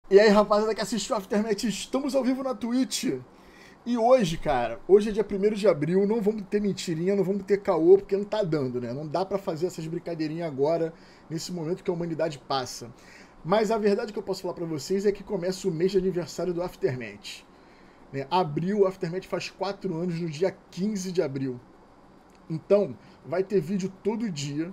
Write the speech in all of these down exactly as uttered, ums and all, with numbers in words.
E aí, rapaziada que assistiu o Aftermath, estamos ao vivo na Twitch. E hoje, cara, hoje é dia primeiro de abril, não vamos ter mentirinha, não vamos ter caô, porque não tá dando, né? Não dá pra fazer essas brincadeirinhas agora, nesse momento que a humanidade passa. Mas a verdade que eu posso falar pra vocês é que começa o mês de aniversário do Aftermath. Né? Abril, o Aftermath faz quatro anos no dia quinze de abril. Então, vai ter vídeo todo dia.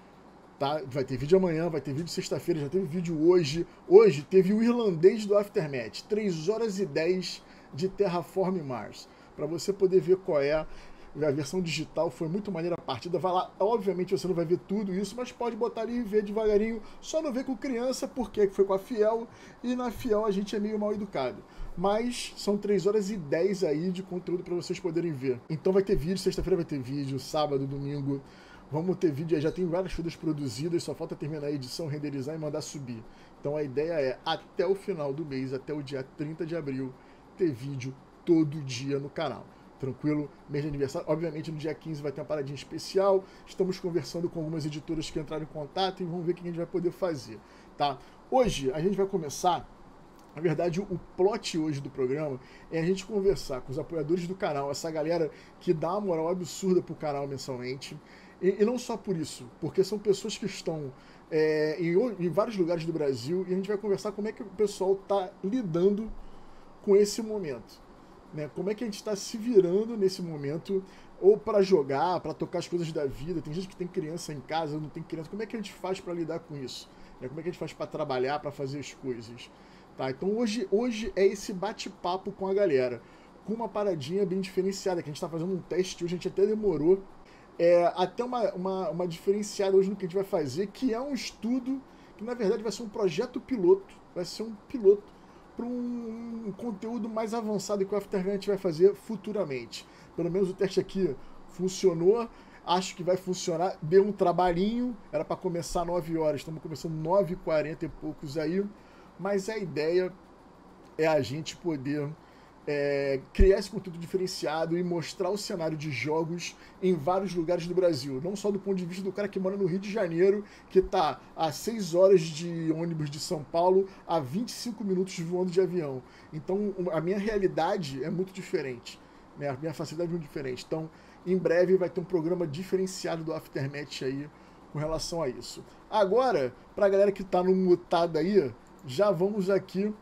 Tá? Vai ter vídeo amanhã, vai ter vídeo sexta-feira, já teve vídeo hoje. Hoje teve o irlandês do Aftermath, três horas e dez de Terraform Mars. Para você poder ver qual é a versão digital, foi muito maneira a partida. Vai lá, obviamente você não vai ver tudo isso, mas pode botar ali e ver devagarinho. Só não ver com criança, porque foi com a Fiel, e na Fiel a gente é meio mal educado. Mas são três horas e dez aí de conteúdo para vocês poderem ver. Então vai ter vídeo, sexta-feira vai ter vídeo, sábado, domingo. Vamos ter vídeo, já tem várias coisas produzidas, só falta terminar a edição, renderizar e mandar subir. Então a ideia é, até o final do mês, até o dia trinta de abril, ter vídeo todo dia no canal. Tranquilo? Mês de aniversário. Obviamente no dia quinze vai ter uma paradinha especial. Estamos conversando com algumas editoras que entraram em contato e vamos ver o que a gente vai poder fazer. Tá? Hoje a gente vai começar... Na verdade, o plot hoje do programa é a gente conversar com os apoiadores do canal, essa galera que dá uma moral absurda pro canal mensalmente. E, e não só por isso, porque são pessoas que estão é, em, em vários lugares do Brasil e a gente vai conversar como é que o pessoal está lidando com esse momento. Né? Como é que a gente está se virando nesse momento, ou para jogar, para tocar as coisas da vida. Tem gente que tem criança em casa, não tem criança. Como é que a gente faz para lidar com isso? Né? Como é que a gente faz para trabalhar, para fazer as coisas? Tá, então hoje, hoje é esse bate-papo com a galera, com uma paradinha bem diferenciada, que a gente está fazendo um teste hoje, a gente até demorou, é, até uma, uma, uma diferenciada hoje no que a gente vai fazer, que é um estudo, que na verdade vai ser um projeto piloto, vai ser um piloto para um, um conteúdo mais avançado que o Aftermath vai fazer futuramente. Pelo menos o teste aqui funcionou, acho que vai funcionar, deu um trabalhinho, era para começar nove horas, estamos começando nove e quarenta e poucos aí, mas a ideia é a gente poder é, criar esse conteúdo diferenciado e mostrar o cenário de jogos em vários lugares do Brasil. Não só do ponto de vista do cara que mora no Rio de Janeiro, que está a seis horas de ônibus de São Paulo, a vinte e cinco minutos voando de avião. Então a minha realidade é muito diferente. Né? A minha facilidade é muito diferente. Então em breve vai ter um programa diferenciado do Aftermath aí com relação a isso. Agora, para a galera que está no mutado aí, já vamos aqui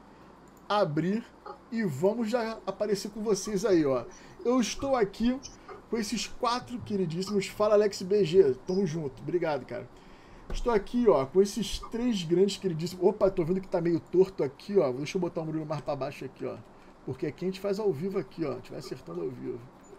abrir e vamos já aparecer com vocês aí, ó. Eu estou aqui com esses quatro queridíssimos. Fala, Alex B G. Tamo junto. Obrigado, cara. Estou aqui, ó, com esses três grandes queridíssimos. Opa, tô vendo que tá meio torto aqui, ó. Deixa eu botar o Murilo mais pra baixo aqui, ó. Porque aqui a gente faz ao vivo aqui, ó. A gente vai acertando ao vivo.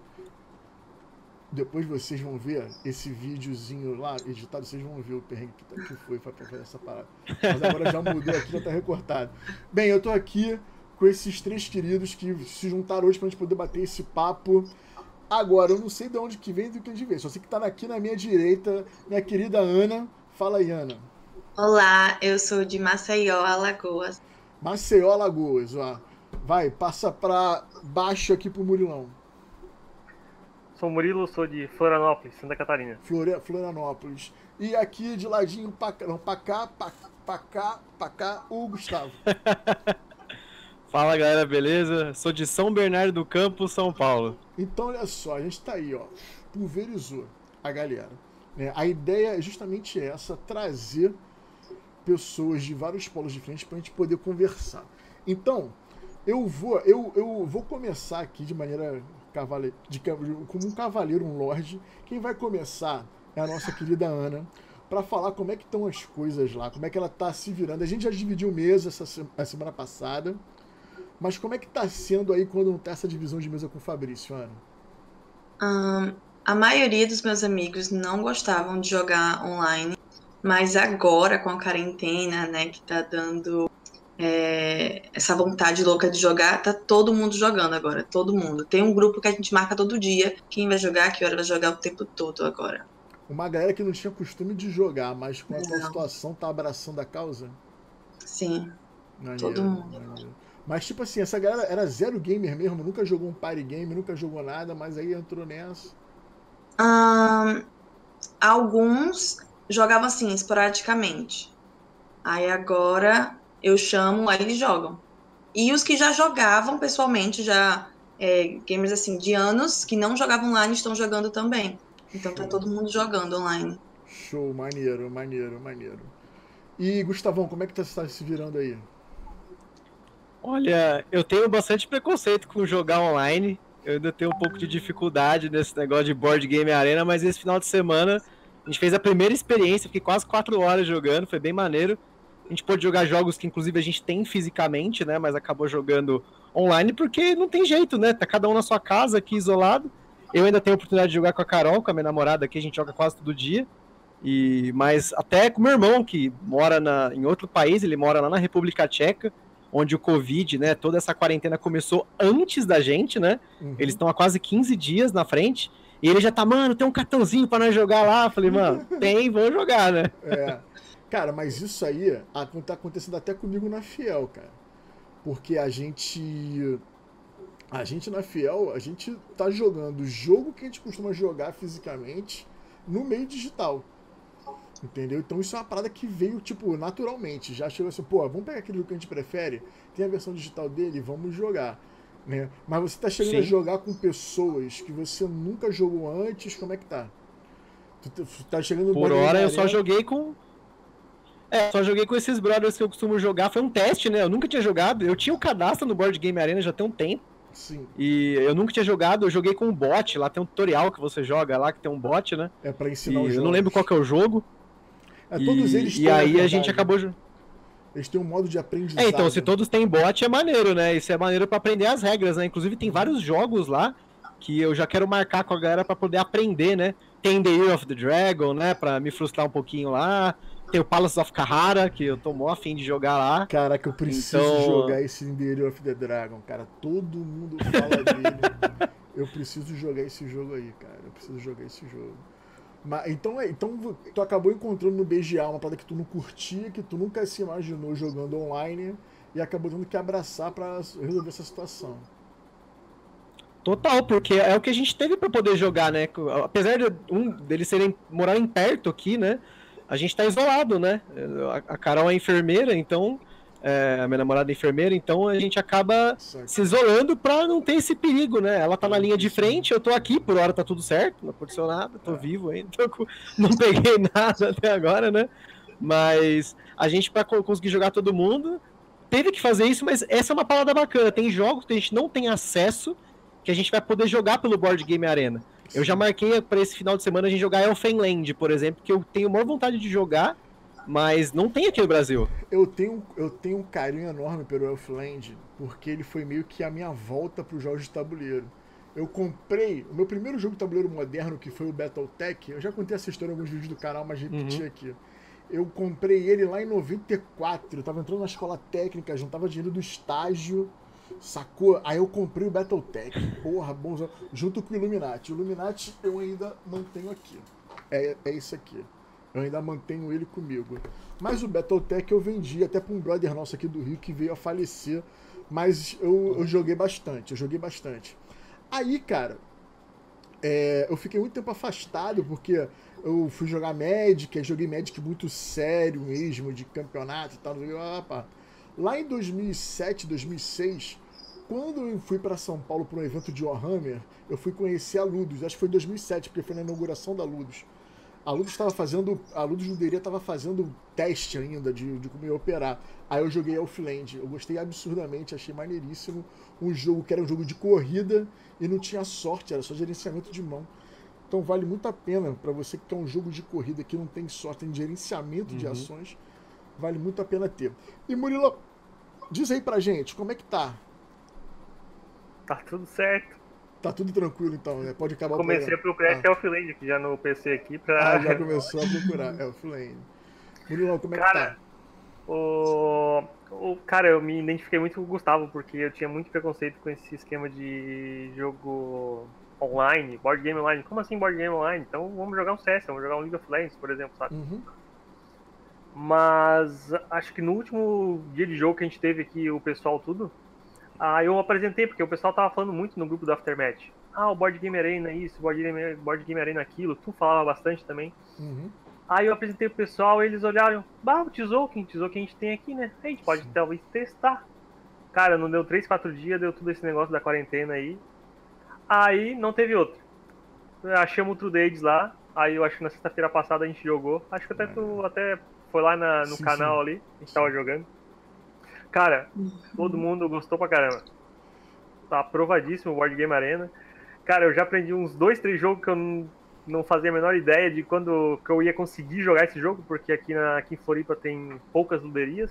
Depois vocês vão ver esse videozinho lá, editado, vocês vão ver o perrengue que, que foi pra fazer essa parada. Mas agora já mudou aqui, já tá recortado. Bem, eu tô aqui com esses três queridos que se juntaram hoje pra gente poder bater esse papo. Agora, eu não sei de onde que vem e do que a gente vê. Só sei que tá aqui na minha direita, minha querida Ana. Fala aí, Ana. Olá, eu sou de Maceió, Alagoas. Maceió, Alagoas, ó. Vai, passa pra baixo aqui pro Murilão. Sou Murilo, sou de Florianópolis, Santa Catarina. Flor Florianópolis. E aqui de ladinho pra, não, pra cá, pra, pra cá, pra cá, o Gustavo. Fala galera, beleza? Sou de São Bernardo do Campo, São Paulo. Então olha só, a gente tá aí, ó, pulverizou a galera. Né? A ideia é justamente essa, trazer pessoas de vários polos diferentes pra gente poder conversar. Então, eu vou, eu, eu vou começar aqui de maneira... Cavale... de... como um cavaleiro, um lorde. Quem vai começar é a nossa querida Ana, para falar como é que estão as coisas lá, como é que ela tá se virando. A gente já dividiu mesa essa se... a semana passada, mas como é que tá sendo aí quando não tá essa divisão de mesa com o Fabrício, Ana? Um, a maioria dos meus amigos não gostavam de jogar online, mas agora com a quarentena, né, que tá dando é, essa vontade louca de jogar, tá todo mundo jogando agora, todo mundo. Tem um grupo que a gente marca todo dia, quem vai jogar, que hora vai jogar o tempo todo agora. Uma galera que não tinha costume de jogar, mas com a atual Não. situação tá abraçando a causa? Sim, Maneiro, todo mundo. maneiro. Mas tipo assim, essa galera era zero gamer mesmo, nunca jogou um party game, nunca jogou nada, mas aí entrou nessa. Um, alguns jogavam assim, esporadicamente. Aí agora eu chamo, aí eles jogam. E os que já jogavam pessoalmente, já é, gamers assim, de anos, que não jogavam online, estão jogando também. Então tá Show. todo mundo jogando online. Show, maneiro, maneiro, maneiro. E Gustavão, como é que tá, tá se virando aí? Olha, eu tenho bastante preconceito com jogar online. Eu ainda tenho um pouco de dificuldade nesse negócio de board game arena, mas esse final de semana a gente fez a primeira experiência, fiquei quase quatro horas jogando, foi bem maneiro. A gente pôde jogar jogos que inclusive a gente tem fisicamente, né, mas acabou jogando online porque não tem jeito, né, tá cada um na sua casa aqui isolado. Eu ainda tenho a oportunidade de jogar com a Carol, com a minha namorada aqui, a gente joga quase todo dia. E, mas até com o meu irmão, que mora na, em outro país, ele mora lá na República Tcheca, onde o Covid, né, toda essa quarentena começou antes da gente, né? Uhum. Eles estão há quase quinze dias na frente, e ele já tá, mano, tem um cartãozinho pra nós jogar lá. Eu falei, mano, tem, vamos jogar, né? É. Cara, mas isso aí tá acontecendo até comigo na Fiel, cara. Porque a gente... A gente na Fiel, a gente tá jogando o jogo que a gente costuma jogar fisicamente no meio digital. Entendeu? Então isso é uma parada que veio, tipo, naturalmente. Já chegou assim, pô, vamos pegar aquele jogo que a gente prefere, tem a versão digital dele, vamos jogar. Né? Mas você tá chegando Sim. a jogar com pessoas que você nunca jogou antes, como é que tá? Tu tá chegando no Por hora eu só joguei com... É, só joguei com esses brothers que eu costumo jogar, foi um teste, né? Eu nunca tinha jogado, eu tinha o cadastro no Board Game Arena já tem um tempo. Sim. E eu nunca tinha jogado, eu joguei com um bot, lá tem um tutorial que você joga lá, que tem um bot, né? É pra ensinar e os eu jogos. não lembro qual que é o jogo. É, todos e, eles E aí a gente acabou... Eles têm um modo de aprendizado. É, então, se todos têm bot, é maneiro, né? Isso é maneiro pra aprender as regras, né? Inclusive tem vários jogos lá que eu já quero marcar com a galera pra poder aprender, né? Tem The Year of the Dragon, né? Pra me frustrar um pouquinho lá. Tem o Palace of Kahara, que eu tô mó afim de jogar lá. Caraca, eu preciso então... jogar esse The Year of the Dragon, cara. Todo mundo fala dele. Eu preciso jogar esse jogo aí, cara. Eu preciso jogar esse jogo. Mas, então, então tu acabou encontrando no B G A uma parada que tu não curtia, que tu nunca se imaginou jogando online e acabou tendo que abraçar pra resolver essa situação. Total, porque é o que a gente teve pra poder jogar, né? Apesar de um deles serem morarem perto aqui, né? A gente tá isolado, né? A Carol é enfermeira, então... É, a minha namorada é enfermeira, então a gente acaba certo. se isolando pra não ter esse perigo, né? Ela tá na linha de frente, eu tô aqui, por hora tá tudo certo, não aconteceu nada, tô é. vivo ainda, tô, não peguei nada até agora, né? Mas a gente, pra conseguir jogar todo mundo, teve que fazer isso, mas essa é uma parada bacana. Tem jogos que a gente não tem acesso, que a gente vai poder jogar pelo Board Game Arena. Sim. Eu já marquei pra esse final de semana a gente jogar Elfenland, por exemplo, que eu tenho maior vontade de jogar, mas não tem aqui no Brasil. Eu tenho, eu tenho um carinho enorme pelo Elfland, porque ele foi meio que a minha volta para os jogos de tabuleiro. Eu comprei o meu primeiro jogo de tabuleiro moderno, que foi o Battletech. Eu já contei essa história em alguns vídeos do canal, mas repeti uhum. aqui. Eu comprei ele lá em noventa e quatro. Eu tava entrando na escola técnica, juntava dinheiro do estágio, sacou? Aí eu comprei o Battletech. Porra, bom, junto com o Illuminati. O Illuminati eu ainda mantenho aqui. É, é isso aqui. Eu ainda mantenho ele comigo. Mas o Battletech eu vendi até para um brother nosso aqui do Rio que veio a falecer. Mas eu, eu joguei bastante, eu joguei bastante. Aí, cara, é, eu fiquei muito tempo afastado porque eu fui jogar Magic, aí joguei Magic muito sério mesmo, de campeonato e tal. Lá em dois mil e sete, dois mil e seis, quando eu fui para São Paulo para um evento de Warhammer, eu fui conhecer a Ludus. Acho que foi em dois mil e sete, porque foi na inauguração da Ludus. A Ludus estava fazendo, a Ludus Juderia estava fazendo teste ainda de, de como ia operar. Aí eu joguei Elfland, eu gostei absurdamente, achei maneiríssimo. Um jogo que era um jogo de corrida e não tinha sorte, era só gerenciamento de mão. Então vale muito a pena para você que quer um jogo de corrida que não tem sorte, tem gerenciamento uhum. de ações, vale muito a pena ter. E Murilo, diz aí pra gente, como é que tá? Tá tudo certo. Tá tudo tranquilo então, né? Pode acabar Comecei o a procurar esse ah. Elfland aqui já no P C aqui pra... Ah, já começou a procurar Elfland. Murilão, como é cara, que tá? O... o... Cara, eu me identifiquei muito com o Gustavo, porque eu tinha muito preconceito com esse esquema de jogo online, board game online. Como assim board game online? Então vamos jogar um C S, vamos jogar um League of Legends, por exemplo, sabe? Uhum. Mas acho que no último dia de jogo que a gente teve aqui, o pessoal tudo, ah, eu apresentei, porque o pessoal tava falando muito no grupo do Aftermath. Ah, o Board Game Arena isso, o Board Game, Board Game Arena aquilo. Tu falava bastante também. Uhum. Aí eu apresentei pro pessoal, eles olharam, bah, o Tzolk'in, Tzolk'in a gente tem aqui, né? A gente pode talvez testar. Cara, não deu três, quatro dias, deu tudo esse negócio da quarentena aí. Aí não teve outro. Achamos o True Days lá, aí eu acho que na sexta-feira passada a gente jogou. Acho que até tu até foi lá na, no Sim, canal sim. ali, a gente tava jogando. Cara, todo mundo gostou pra caramba. Tá aprovadíssimo o Board Game Arena. Cara, eu já aprendi uns dois, três jogos que eu não, não fazia a menor ideia de quando que eu ia conseguir jogar esse jogo, porque aqui, na, aqui em Floripa tem poucas luderias.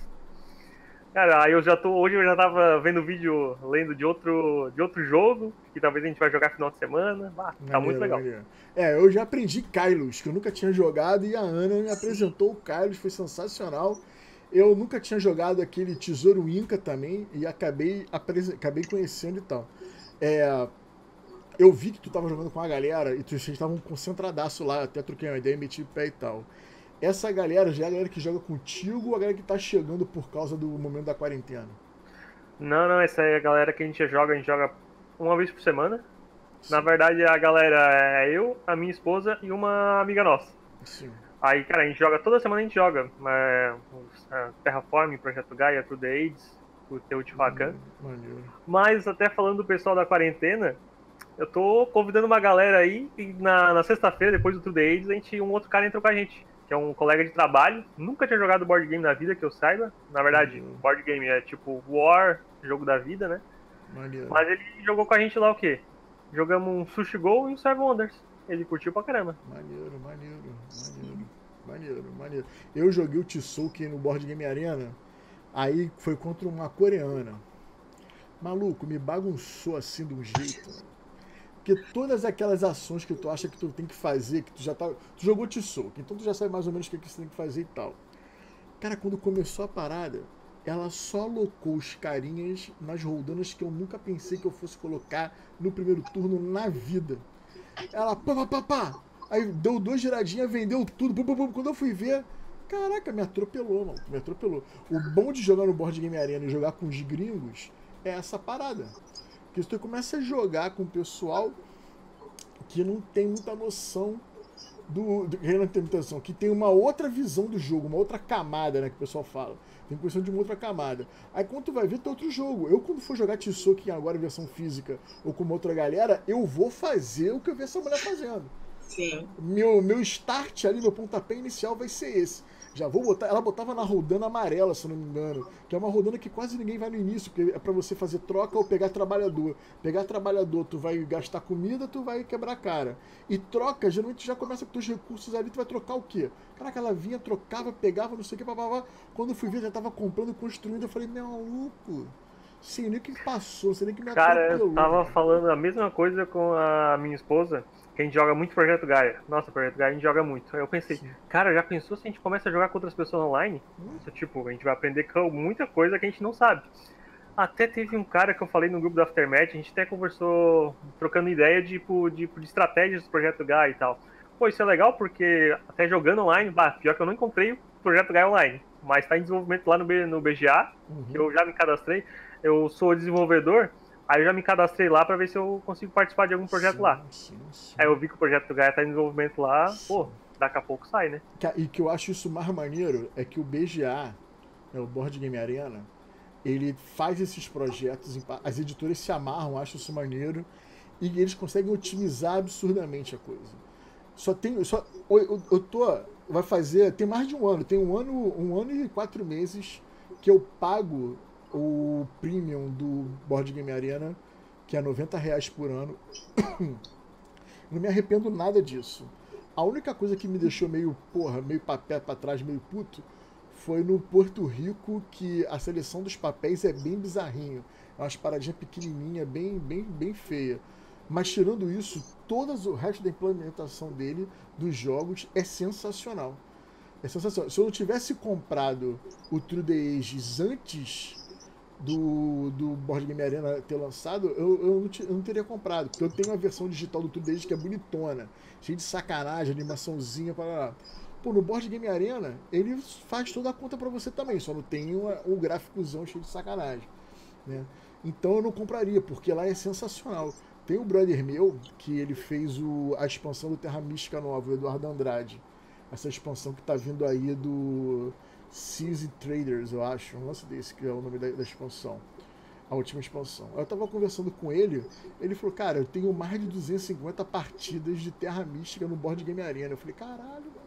Cara, aí eu já tô. Hoje eu já tava vendo vídeo lendo de outro, de outro jogo, que talvez a gente vai jogar final de semana. Bah, tá muito legal. Maneiro. É, eu já aprendi Kylos, que eu nunca tinha jogado, e a Ana me apresentou o Kylos, foi sensacional. Eu nunca tinha jogado aquele Tesouro Inca também, e acabei, apresen- acabei conhecendo e tal. É, eu vi que tu tava jogando com a galera, e tu- vocês estavam concentradaço lá, até troquei uma ideia, meti o pé e tal. Essa galera já é a galera que joga contigo ou a galera que tá chegando por causa do momento da quarentena? Não, não, essa aí é a galera que a gente joga, a gente joga uma vez por semana. Na Sim, verdade, a galera é eu, a minha esposa e uma amiga nossa. sim. Aí, cara, a gente joga, toda semana a gente joga. É, os, é, Terraform, Projeto Gaia, True the AIDS, o Teotihuacan. Maneiro. Mas até falando do pessoal da quarentena, eu tô convidando uma galera aí e na, na sexta-feira, depois do True the AIDS, a gente, um outro cara entrou com a gente, que é um colega de trabalho. Nunca tinha jogado board game na vida, que eu saiba. Na verdade, Maneiro. board game é tipo War, jogo da vida, né? Maneiro. Mas ele jogou com a gente lá o quê? Jogamos um Sushi Go e um Serve Wonders. Ele curtiu pra caramba. Maneiro, maneiro, maneiro, maneiro, maneiro. Eu joguei o Tzolk'in no Board Game Arena, aí foi contra uma coreana. Maluco, me bagunçou assim de um jeito, mano. Porque todas aquelas ações que tu acha que tu tem que fazer, que tu já tá. Tu jogou Tzolk'in, então tu já sabe mais ou menos o que, que você tem que fazer e tal. Cara, quando começou a parada, ela só alocou os carinhas nas roldanas que eu nunca pensei que eu fosse colocar no primeiro turno na vida. Ela pá, pá, pá, pá. Aí deu duas giradinhas, vendeu tudo. Pum, pum, pum. Quando eu fui ver, caraca, me atropelou, mano. Me atropelou. O bom de jogar no Board Game Arena e jogar com os gringos é essa parada. Porque se tu começa a jogar com o pessoal que não tem muita noção do. do que não tem muita noção, que tem uma outra visão do jogo, uma outra camada, né? Que o pessoal fala. Tem questão de uma outra camada. Aí quando tu vai ver, tem outro jogo. Eu, quando for jogar Tzolk'in agora em versão física ou com uma outra galera, eu vou fazer o que eu vi essa mulher fazendo. Sim. Meu, meu start ali, meu pontapé inicial vai ser esse. Já vou botar. Ela botava na rodana amarela, se não me engano. Que é uma rodana que quase ninguém vai no início, porque é pra você fazer troca ou pegar trabalhador. Pegar trabalhador, tu vai gastar comida, tu vai quebrar a cara. E troca, geralmente já começa com os recursos ali, tu vai trocar o quê? Caraca, ela vinha, trocava, pegava, não sei o que, papapá. Quando eu fui ver, já tava comprando, construindo, eu falei, meu maluco. Sei nem o que passou, sei nem o que me Cara, atropelou. eu tava cara. falando a mesma coisa com a minha esposa, que a gente joga muito Projeto Gaia. Nossa, Projeto Gaia a gente joga muito. Aí eu pensei, cara, já pensou se a gente começa a jogar com outras pessoas online? Nossa, tipo, a gente vai aprender com muita coisa que a gente não sabe. Até teve um cara que eu falei no grupo do Aftermath, a gente até conversou, trocando ideia de, tipo, de, de estratégias do Projeto Gaia e tal. Pô, isso é legal porque até jogando online, bah, pior que eu não encontrei o Projeto Gaia online, mas tá em desenvolvimento lá no, B, no B G A, Uhum. que eu já me cadastrei. Eu sou desenvolvedor, aí eu já me cadastrei lá pra ver se eu consigo participar de algum projeto Sim, lá. sim, sim. Aí eu vi que o Projeto Gaia tá em desenvolvimento lá, pô, daqui a pouco sai, né? E que eu acho isso mais maneiro é que o B G A, né, o Board Game Arena, ele faz esses projetos, as editoras se amarram, acham isso maneiro, e eles conseguem otimizar absurdamente a coisa. Só tem. Só, eu, eu tô. Vai fazer. Tem mais de um ano, tem um ano, um ano e quatro meses que eu pago o premium do Board Game Arena, que é noventa reais por ano. Não me arrependo nada disso. A única coisa que me deixou meio, porra, meio papel pra trás, meio puto, foi no Porto Rico, que a seleção dos papéis é bem bizarrinho. É umas paradinhas pequenininhas, bem, bem, bem feia. Mas tirando isso, todo o resto da implementação dele, dos jogos, é sensacional. É sensacional. Se eu não tivesse comprado o True the Ages antes do, do Board Game Arena ter lançado, eu, eu, não, eu não teria comprado. Porque eu tenho a versão digital do True the Ages que é bonitona, cheia de sacanagem, animaçãozinha, para Pô, no Board Game Arena, ele faz toda a conta pra você também, só não tem uma, um gráficozão cheio de sacanagem, né? Então eu não compraria, porque lá é sensacional. Tem um brother meu, que ele fez o, a expansão do Terra Mística Nova, o Eduardo Andrade. essa expansão que tá vindo aí do Seas Traders, eu acho. Um lance desse que é o nome da, da expansão. A última expansão. Eu tava conversando com ele, ele falou, cara, eu tenho mais de duzentas e cinquenta partidas de Terra Mística no Board Game Arena. Eu falei, caralho, mano.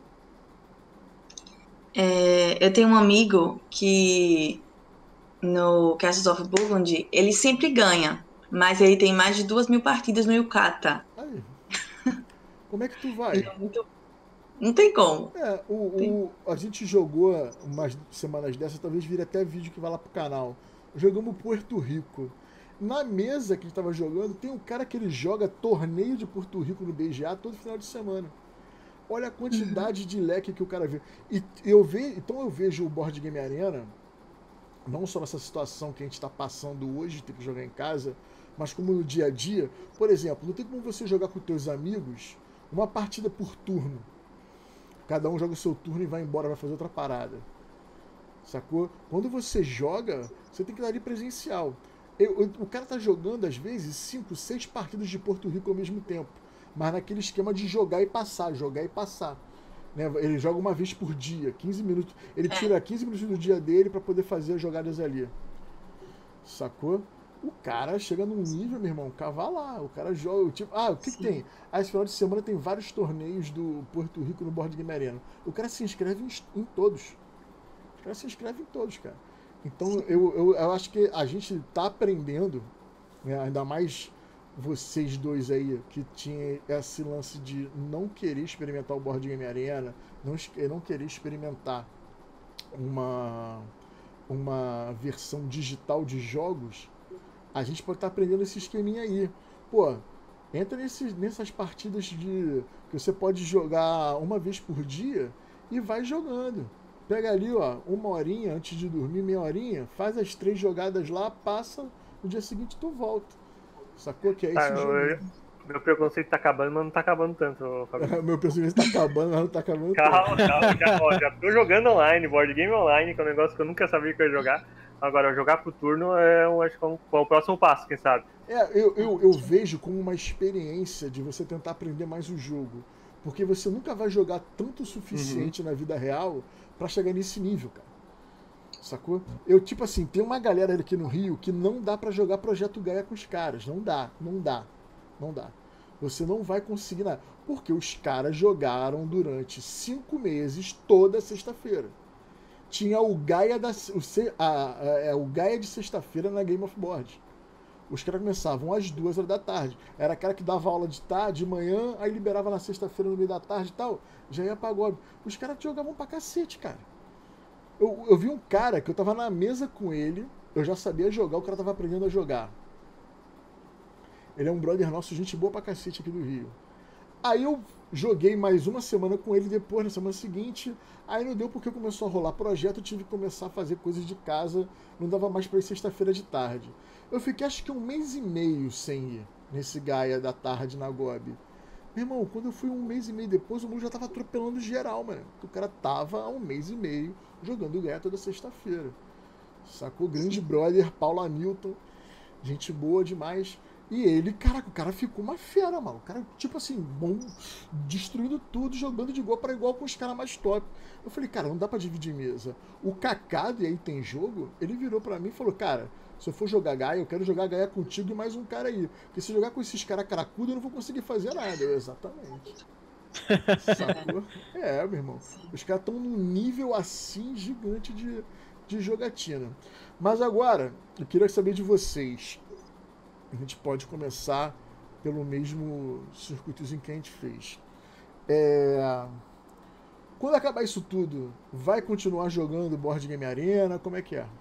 É, eu tenho um amigo que no Castles of Burgundy, ele sempre ganha, mas ele tem mais de duas mil partidas no Yukata. Aí, como é que tu vai? Ele é muito... Não tem como. É, o, o, a gente jogou umas semanas dessas, talvez vire até vídeo que vai lá pro canal. Jogamos Porto Rico. Na mesa que a gente tava jogando, tem um cara que ele joga torneio de Porto Rico no B G A todo final de semana. Olha a quantidade uhum. de leque que o cara vê. E eu ve, então eu vejo o Board Game Arena, não só nessa situação que a gente está passando hoje, de ter que jogar em casa, mas como no dia a dia. Por exemplo, não tem como você jogar com teus amigos uma partida por turno. Cada um joga o seu turno e vai embora, vai fazer outra parada. Sacou? Quando você joga, você tem que estar ali presencial. Eu, eu, o cara tá jogando, às vezes, cinco, seis partidas de Porto Rico ao mesmo tempo. Mas naquele esquema de jogar e passar, jogar e passar. Né? Ele joga uma vez por dia, quinze minutos. Ele tira quinze minutos do dia dele para poder fazer as jogadas ali. Sacou? O cara chega num nível, meu irmão, cavalar. O cara joga, tipo, ah, o que, que tem? Ah, esse final de semana tem vários torneios do Porto Rico no Board Game Arena. O cara se inscreve em, em todos. O cara se inscreve em todos, cara. Então, eu, eu, eu acho que a gente tá aprendendo, né, ainda mais vocês dois aí, que tinha esse lance de não querer experimentar o Board Game Arena, não, não querer experimentar uma, uma versão digital de jogos. A gente pode estar aprendendo esse esqueminha aí. Pô, entra nesse, nessas partidas de que você pode jogar uma vez por dia e vai jogando. Pega ali, ó, uma horinha antes de dormir, meia horinha, faz as três jogadas lá, passa, no dia seguinte tu volta. Sacou que é isso? Ah, eu, meu preconceito tá acabando, mas não tá acabando tanto, Fabio. Meu preconceito tá acabando, mas não tá acabando calma, tanto. Calma, já, ó, já tô jogando online, board game online, que é um negócio que eu nunca sabia que eu ia jogar. Agora, jogar pro turno é, um, acho que é, um, é o próximo passo, quem sabe? É, eu, eu, eu vejo como uma experiência de você tentar aprender mais o jogo. Porque você nunca vai jogar tanto o suficiente uhum. na vida real pra chegar nesse nível, cara. Sacou? Eu, tipo assim, tem uma galera aqui no Rio que não dá pra jogar Projeto Gaia com os caras. Não dá, não dá, não dá. Você não vai conseguir nada. Porque os caras jogaram durante cinco meses toda sexta-feira. Tinha o Gaia, da, o, a, a, a, o Gaia de sexta-feira na Game of Board. Os caras começavam às duas horas da tarde. Era cara que dava aula de tarde, de manhã, aí liberava na sexta-feira no meio da tarde e tal. Já ia pra pagode. Os caras jogavam pra cacete, cara. Eu, eu vi um cara que eu tava na mesa com ele, eu já sabia jogar, o cara tava aprendendo a jogar. Ele é um brother nosso, gente boa pra cacete aqui do Rio. Aí eu joguei mais uma semana com ele depois, na semana seguinte. Aí não deu porque começou a rolar projeto, eu tive que começar a fazer coisas de casa, não dava mais pra ir sexta-feira de tarde. Eu fiquei acho que um mês e meio sem ir nesse Gaia da tarde na Gobi. Meu irmão, quando eu fui um mês e meio depois, o mundo já tava atropelando geral, mano. O cara tava há um mês e meio jogando Gaia toda sexta-feira. Sacou? Grande brother, Paulo Hamilton. Gente boa demais. E ele, caraca, o cara ficou uma fera, mano. O cara, tipo assim, bom, destruindo tudo, jogando de igual para igual com os caras mais top. Eu falei, cara, não dá pra dividir mesa. O Cacado, e aí tem jogo, ele virou pra mim e falou, cara, se eu for jogar Gaia, eu quero jogar Gaia contigo e mais um cara aí. Porque se jogar com esses caras cracudos, eu não vou conseguir fazer nada. Eu, exatamente. Sacou? É, meu irmão. Os caras estão num nível assim gigante de, de jogatina. Mas agora, eu queria saber de vocês. A gente pode começar pelo mesmo circuitozinho que a gente fez. É... Quando acabar isso tudo, vai continuar jogando Board Game Arena? Como é que é?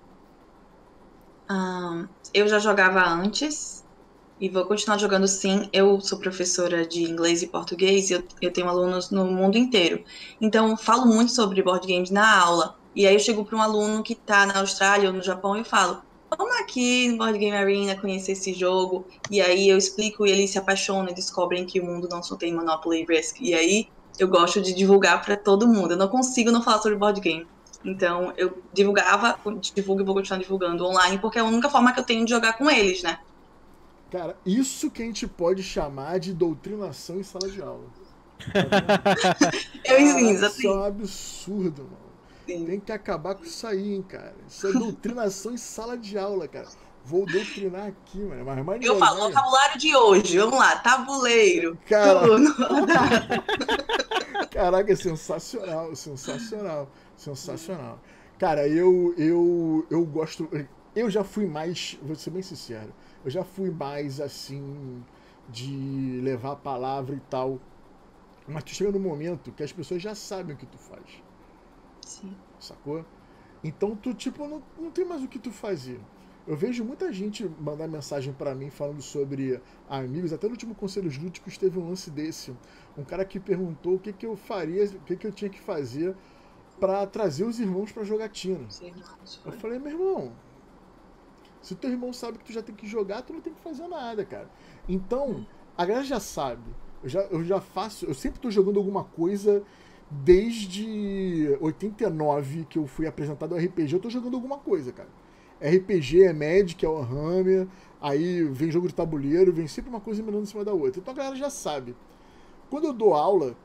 Um, eu já jogava antes e vou continuar jogando sim. Eu sou professora de inglês e português e eu, eu tenho alunos no mundo inteiro. Então, eu falo muito sobre board games na aula. E aí eu chego para um aluno que está na Austrália ou no Japão e eu falo, vamos aqui no Board Game Arena conhecer esse jogo. E aí eu explico e eles se apaixonam e descobrem que o mundo não só tem Monopoly e Risk. E aí eu gosto de divulgar para todo mundo. Eu não consigo não falar sobre board game. Então eu divulgava, divulgo e vou continuar divulgando online, porque é a única forma que eu tenho de jogar com eles, né? Cara, isso que a gente pode chamar de doutrinação em sala de aula. Eu ensino, Isso é um assim. absurdo, mano. Sim. Tem que acabar com isso aí, hein, cara. Isso é doutrinação em sala de aula, cara. Vou doutrinar aqui, mano. Mas Eu maneiro, falo, maneiro. vocabulário de hoje, vamos lá, tabuleiro, Cara, turno, rodada. caraca, é sensacional, sensacional, sensacional. Cara, eu, eu, eu gosto. Eu já fui mais, vou ser bem sincero, eu já fui mais assim de levar a palavra e tal. Mas tu chega num momento que as pessoas já sabem o que tu faz, Sim, sacou? Então tu, tipo, não, não tem mais o que tu fazer. Eu vejo muita gente mandar mensagem pra mim falando sobre amigos. Até no último Conselhos Lúdicos teve um lance desse. Um cara que perguntou o que, que eu faria, o que, que eu tinha que fazer pra trazer os irmãos pra jogatina. sim, isso Eu foi. falei, meu irmão, se teu irmão sabe que tu já tem que jogar, tu não tem que fazer nada, cara. Então, a galera já sabe. Eu já, eu já faço, eu sempre tô jogando alguma coisa desde oitenta e nove que eu fui apresentado ao R P G, eu tô jogando alguma coisa, cara. R P G é Magic, é Warhammer, aí vem jogo de tabuleiro, vem sempre uma coisa mirando em cima da outra. Então a galera já sabe. Quando eu dou aula,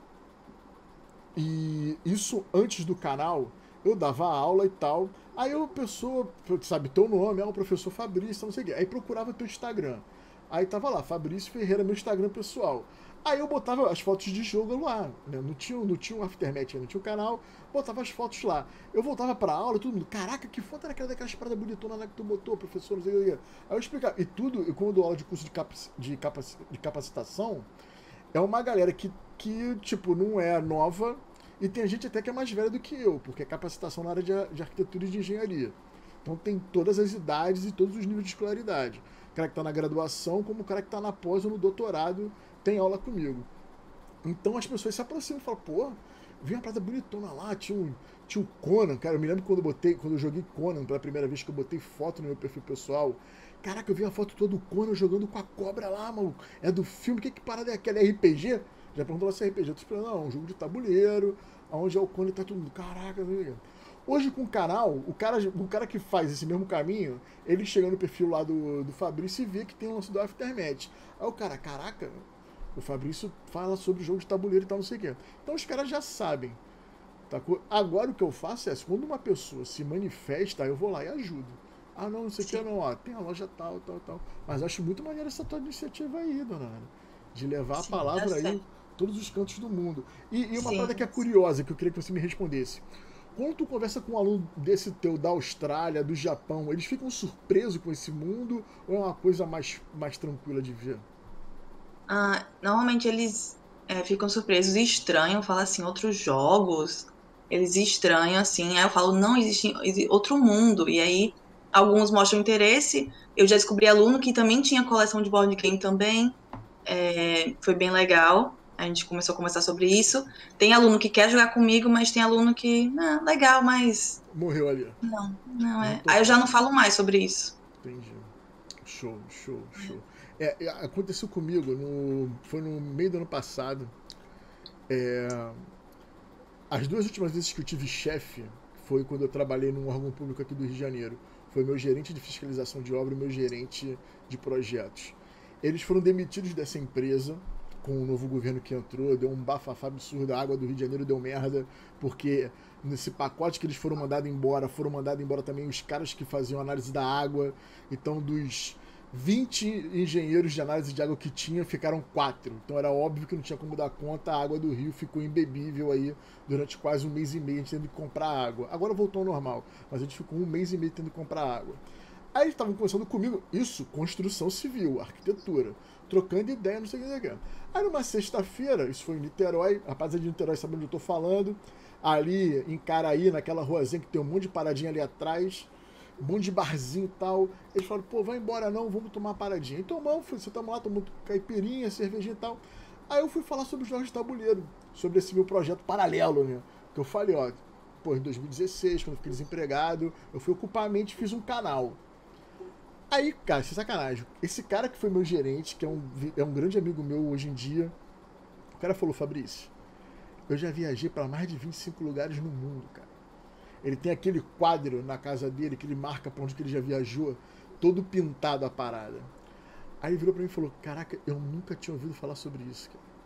e isso antes do canal, eu dava aula e tal. Aí a pessoa, sabe, teu nome, é o professor Fabrício, não sei o quê. Aí procurava teu Instagram. Aí tava lá, Fabrício Ferreira, meu Instagram pessoal. Aí eu botava as fotos de jogo lá, né? Não tinha, não tinha um Aftermath, não tinha o um canal, botava as fotos lá. Eu voltava pra aula e todo mundo, caraca, que foto era aquela daquelas paradas bonitonas lá que tu botou, professor, não sei o que. Aí eu explicava. E tudo, eu, quando eu dou aula de curso de, capac, de, capac, de capacitação, é uma galera que, que, tipo, não é nova e tem gente até que é mais velha do que eu, porque é capacitação na área de, de arquitetura e de engenharia. Então tem todas as idades e todos os níveis de escolaridade. O cara que está na graduação, como o cara que está na pós ou no doutorado, tem aula comigo. Então as pessoas se aproximam e falam, pô, vi uma parada bonitona lá, tinha um, tinha um Conan, cara, eu me lembro quando eu botei, quando eu joguei Conan pela primeira vez que eu botei foto no meu perfil pessoal. Caraca, eu vi a foto toda do Conan jogando com a cobra lá, maluco. É do filme, que que parada é aquela? É R P G? Já perguntou lá se é R P G. Eu tô esperando, não, é um jogo de tabuleiro, onde é o Conan e tá tudo. Caraca, meu. Hoje com o canal, o cara, o cara que faz esse mesmo caminho, ele chega no perfil lá do, do Fabrício e vê que tem um lance do Aftermath. Aí o cara, caraca, o Fabrício fala sobre jogo de tabuleiro e tal, não sei o quê. Então os caras já sabem. Tá? Agora o que eu faço é, quando uma pessoa se manifesta, eu vou lá e ajudo. Ah, não, não sei o que, não, ó, tem a loja tal, tal, tal. Mas acho muito maneira essa tua iniciativa aí, dona Ana. De levar a Sim, palavra tá aí certo. todos os cantos do mundo. E, e uma Sim. parada que é curiosa, que eu queria que você me respondesse. Quando tu conversa com um aluno desse teu da Austrália, do Japão, eles ficam surpresos com esse mundo ou é uma coisa mais, mais tranquila de ver? Ah, normalmente eles é, ficam surpresos e estranham, falam assim, outros jogos, eles estranham assim, aí eu falo, não, existe, existe outro mundo, e aí alguns mostram interesse, eu já descobri aluno que também tinha coleção de board game também, é, foi bem legal, a gente começou a conversar sobre isso, tem aluno que quer jogar comigo, mas tem aluno que, ah, legal, mas Morreu ali. não, não Não é, aí eu tocou. já não falo mais sobre isso. Entendi. Show, show, show. É, é, aconteceu comigo, no, foi no meio do ano passado. É, as duas últimas vezes que eu tive chefe foi quando eu trabalhei num órgão público aqui do Rio de Janeiro. Foi meu gerente de fiscalização de obra e meu gerente de projetos. Eles foram demitidos dessa empresa com o novo governo que entrou, deu um bafafá absurdo, a água do Rio de Janeiro deu merda, porque nesse pacote que eles foram mandados embora, foram mandados embora também os caras que faziam análise da água. Então, dos vinte engenheiros de análise de água que tinha, ficaram quatro. Então era óbvio que não tinha como dar conta, a água do rio ficou imbebível aí durante quase um mês e meio, a gente tendo que comprar água. Agora voltou ao normal, mas a gente ficou um mês e meio tendo que comprar água. Aí eles estavam conversando comigo, isso, construção civil, arquitetura, trocando ideia, não sei o que, não sei o que. Aí numa sexta-feira, isso foi em Niterói, a rapaziada de Niterói sabe onde eu tô falando, ali em Caraí, naquela ruazinha que tem um monte de paradinha ali atrás, um monte de barzinho e tal. Eles falaram, pô, vai embora não, vamos tomar uma paradinha. E tomamos, fui, você tamo lá, tomamos caipirinha, cervejinha e tal. Aí eu fui falar sobre os jogos de tabuleiro, sobre esse meu projeto paralelo, né? Que eu falei, ó, pô, em dois mil e dezesseis, quando eu fiquei desempregado, eu fui ocupar a mente e fiz um canal. Aí, cara, sem sacanagem, esse cara que foi meu gerente, que é um, é um grande amigo meu hoje em dia, o cara falou, Fabrício, eu já viajei para mais de vinte e cinco lugares no mundo, cara. Ele tem aquele quadro na casa dele que ele marca pra onde que ele já viajou, todo pintado a parada. Aí ele virou pra mim e falou, caraca, eu nunca tinha ouvido falar sobre isso, cara.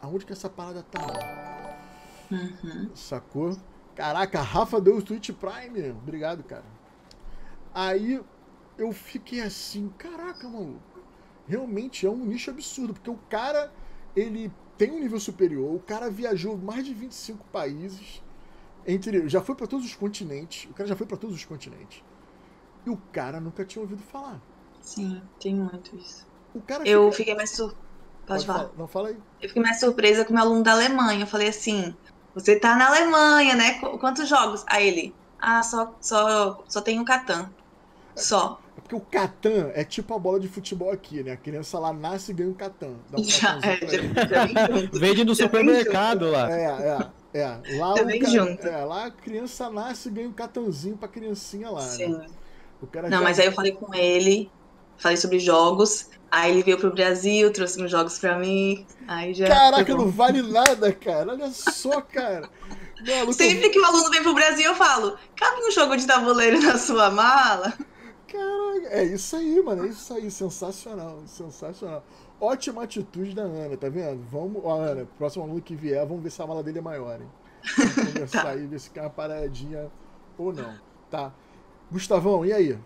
aonde que essa parada tá? Uhum. Sacou? Caraca, a Rafa deu o Twitch Prime. Obrigado, cara. Aí eu fiquei assim, caraca, maluco. Realmente é um nicho absurdo, porque o cara, ele tem um nível superior, o cara viajou mais de vinte e cinco países, entre, já foi pra todos os continentes, o cara já foi pra todos os continentes. E o cara nunca tinha ouvido falar. Sim, tem muito isso. O cara Eu fica... fiquei mais sur... Pode, Pode falar. falar. Não, fala aí. Eu fiquei mais surpresa com o meu aluno da Alemanha. Eu falei assim, você tá na Alemanha, né? Qu- Quantos jogos? Aí ele, ah, só, só, só tem um Catan. Só. É porque o Catan é tipo a bola de futebol aqui, né? A criança lá nasce e ganha um Catan. Dá um Já, Catanzinho é, pra já, ele. já vem junto. Vende no Já vem supermercado lá. É, é, é. Lá, Já o vem ca- junto. é, lá a criança nasce e ganha um Catanzinho pra criancinha lá, Sim. né? O cara Não, já... mas aí eu falei com ele, falei sobre jogos, aí ele veio pro Brasil, trouxe uns jogos pra mim, aí já Caraca, foi bom. não vale nada, cara. Olha só, cara. Maluco, Sempre que o aluno vem pro Brasil, eu falo, cabe um jogo de tabuleiro na sua mala? Caraca, é isso aí, mano. É isso aí. Sensacional. Sensacional. Ótima atitude da Ana, tá vendo? Vamos, ó, Ana, próximo aluno que vier, vamos ver se a mala dele é maior, hein? Vamos conversar Tá. aí, ver se quer uma paradinha ou não. Tá. Gustavão, e aí?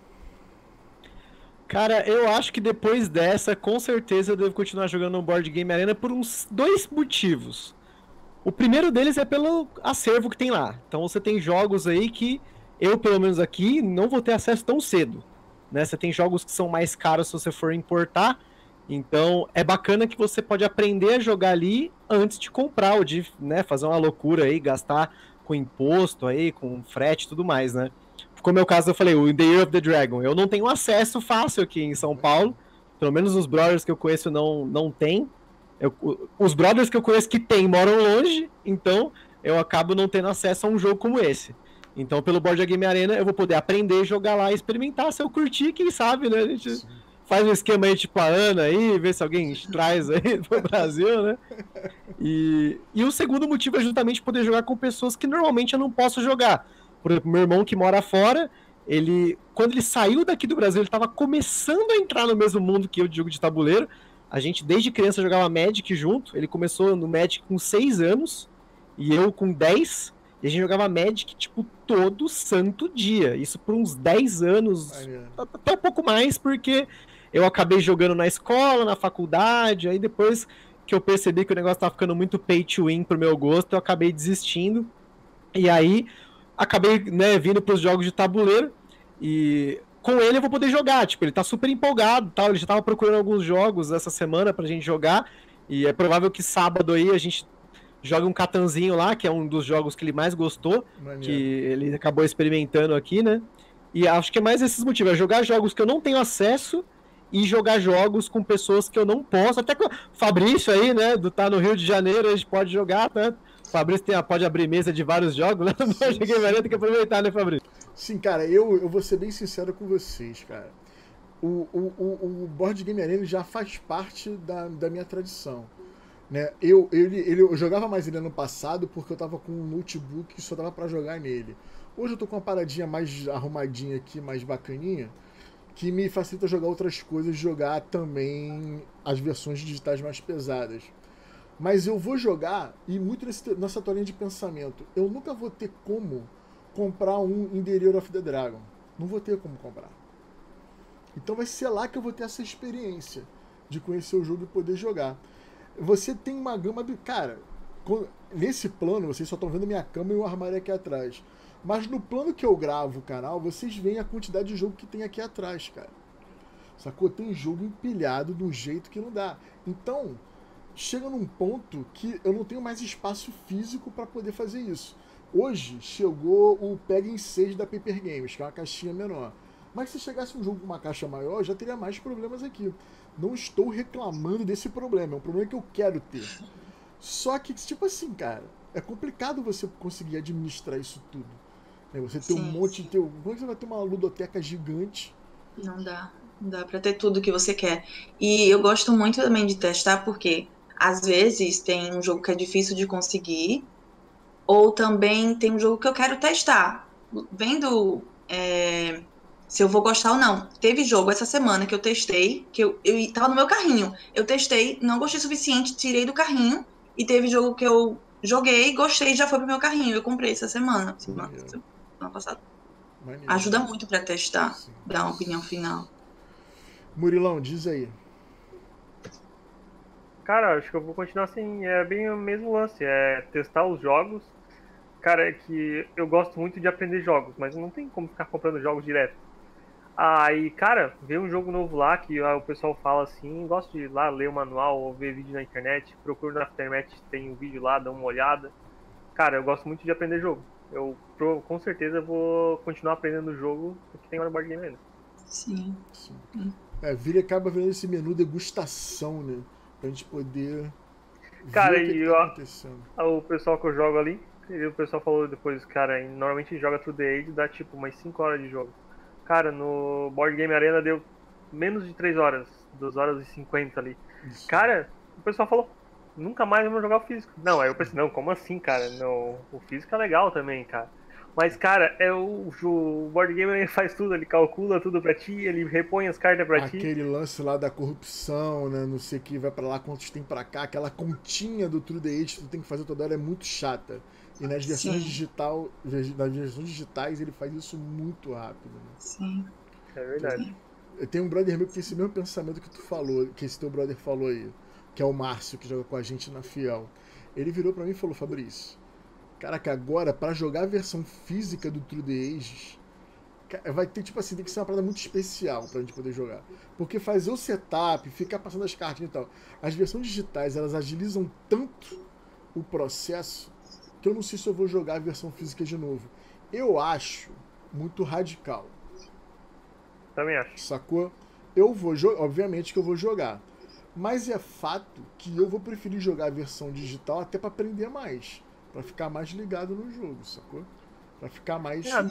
Cara, eu acho que depois dessa, com certeza eu devo continuar jogando no Board Game Arena por uns dois motivos. O primeiro deles é pelo acervo que tem lá. Então você tem jogos aí que eu, pelo menos aqui, não vou ter acesso tão cedo. Né? Você tem jogos que são mais caros se você for importar. Então é bacana que você pode aprender a jogar ali antes de comprar, ou de, né, fazer uma loucura aí, gastar com imposto aí, com frete e tudo mais, né? Como é o caso, eu falei, o The Year of the Dragon. Eu não tenho acesso fácil aqui em São Paulo. Pelo menos os brothers que eu conheço não, não tem. Eu, os brothers que eu conheço que tem moram longe, então eu acabo não tendo acesso a um jogo como esse. Então, pelo Board Game Arena, eu vou poder aprender, jogar lá e experimentar. Se eu curtir, quem sabe, né? A gente Sim. faz um esquema aí tipo a Ana aí, vê se alguém traz aí pro Brasil, né? E, e o segundo motivo é justamente poder jogar com pessoas que normalmente eu não posso jogar. Por exemplo, meu irmão que mora fora, ele, quando ele saiu daqui do Brasil, ele estava começando a entrar no mesmo mundo que eu de jogo de tabuleiro. A gente, desde criança, jogava Magic junto. Ele começou no Magic com seis anos e eu com dez. E a gente jogava Magic, tipo, todo santo dia. Isso por uns dez anos, Ai, até um pouco mais, porque eu acabei jogando na escola, na faculdade. Aí depois que eu percebi que o negócio estava ficando muito pay to win pro meu gosto, eu acabei desistindo. E aí acabei, né, vindo para os jogos de tabuleiro e com ele eu vou poder jogar, tipo, ele tá super empolgado, tal, ele já tava procurando alguns jogos essa semana pra gente jogar e é provável que sábado aí a gente jogue um Catanzinho lá, que é um dos jogos que ele mais gostou, Maneiro. Que ele acabou experimentando aqui, né, e acho que é mais esses motivos, é jogar jogos que eu não tenho acesso e jogar jogos com pessoas que eu não posso, até com o Fabrício aí, né, do tá no Rio de Janeiro, a gente pode jogar, né. O Fabrício tem, pode abrir mesa de vários jogos, né? Sim, sim. Tem que aproveitar, né, Fabrício? Sim, cara, eu, eu vou ser bem sincero com vocês, cara. O, o, o, o Board Game Arena já faz parte da, da minha tradição. Né? Eu, ele, ele, eu jogava mais ele ano passado porque eu tava com um notebook que só dava pra jogar nele. Hoje eu tô com uma paradinha mais arrumadinha aqui, mais bacaninha, que me facilita jogar outras coisas, jogar também as versões digitais mais pesadas. Mas eu vou jogar, e muito nesse, nessa toalhinha de pensamento, eu nunca vou ter como comprar um In The Year of the Dragon. Não vou ter como comprar. Então vai ser lá que eu vou ter essa experiência de conhecer o jogo e poder jogar. Você tem uma gama de... Cara, nesse plano, vocês só estão vendo minha cama e o armário aqui atrás. Mas no plano que eu gravo o canal, vocês veem a quantidade de jogo que tem aqui atrás, cara. Sacou? Tem jogo empilhado de um jeito que não dá. Então... chega num ponto que eu não tenho mais espaço físico para poder fazer isso. Hoje chegou o Pega em seis da Paper Games, que é uma caixinha menor. Mas se chegasse um jogo com uma caixa maior, já teria mais problemas aqui. Não estou reclamando desse problema, é um problema que eu quero ter. Só que, tipo assim, cara, é complicado você conseguir administrar isso tudo. Você ter sim, um monte de... Como é que você vai ter uma ludoteca gigante? Não dá. Não dá pra ter tudo que você quer. E eu gosto muito também de testar, porque... às vezes tem um jogo que é difícil de conseguir, ou também tem um jogo que eu quero testar, vendo é, se eu vou gostar ou não. Teve jogo essa semana que eu testei, que eu, eu tava no meu carrinho, eu testei, não gostei o suficiente, tirei do carrinho E teve jogo que eu joguei, gostei e já foi pro meu carrinho. Eu comprei essa semana, semana, Maneiro. semana passada. Maneiro. Ajuda muito pra testar, Sim. dar uma opinião final. Murilão, diz aí. Cara, acho que eu vou continuar assim, é bem o mesmo lance, é testar os jogos. Cara, é que eu gosto muito de aprender jogos, mas não tem como ficar comprando jogos direto. Aí, cara, ver um jogo novo lá que ah, o pessoal fala assim, gosto de ir lá ler o manual ou ver vídeo na internet, procuro na internet, tem um vídeo lá, dá uma olhada. Cara, eu gosto muito de aprender jogo. Eu pro- com certeza vou continuar aprendendo o jogo porque tem hora board game ainda. Sim. Sim. É, vira acaba vendo esse menu degustação, né? Pra gente poder Cara, ver o que, e que tá ó, acontecendo. o pessoal que eu jogo ali, e o pessoal falou depois, cara, normalmente joga True The Age, dá tipo umas cinco horas de jogo. Cara, no Board Game Arena deu menos de três horas, duas horas e cinquenta ali. Isso. Cara, o pessoal falou, nunca mais vamos jogar o físico. Não, aí eu pensei, não, como assim, cara? Não, o físico é legal também, cara. Mas, cara, é o, o board game ele faz tudo, ele calcula tudo pra ti, ele repõe as cartas pra ti. Aquele lance lá da corrupção, né? Não sei o que, vai pra lá, quantos tem pra cá. Aquela continha do True The Age que tu tem que fazer toda hora é muito chata. E nas versões Sim. digital, nas versões digitais ele faz isso muito rápido, né? Sim. É verdade. Eu tenho um brother meu que tem esse mesmo pensamento que tu falou, que esse teu brother falou aí, que é o Márcio, que joga com a gente na Fiel. Ele virou pra mim e falou, Fabrício, caraca, agora pra jogar a versão física do True The Ages, vai ter, tipo assim, tem que ser uma parada muito especial pra gente poder jogar. Porque fazer o setup, ficar passando as cartinhas e tal, as versões digitais, elas agilizam tanto o processo que eu não sei se eu vou jogar a versão física de novo. Eu acho muito radical. Também acho. Sacou? Eu vou jogar, obviamente que eu vou jogar. Mas é fato que eu vou preferir jogar a versão digital até pra aprender mais. Pra ficar mais ligado no jogo, sacou? Pra ficar mais. É,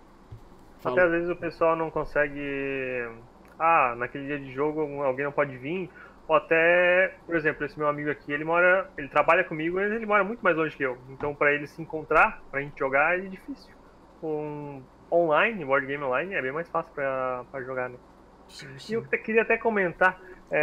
até às vezes o pessoal não consegue. Ah, naquele dia de jogo alguém não pode vir. Ou até, por exemplo, esse meu amigo aqui, ele mora. Ele trabalha comigo, mas ele mora muito mais longe que eu. Então pra ele se encontrar, pra gente jogar, é difícil. Um online, board game online, é bem mais fácil pra, pra jogar, né? Sim, E sim. eu te- queria até comentar,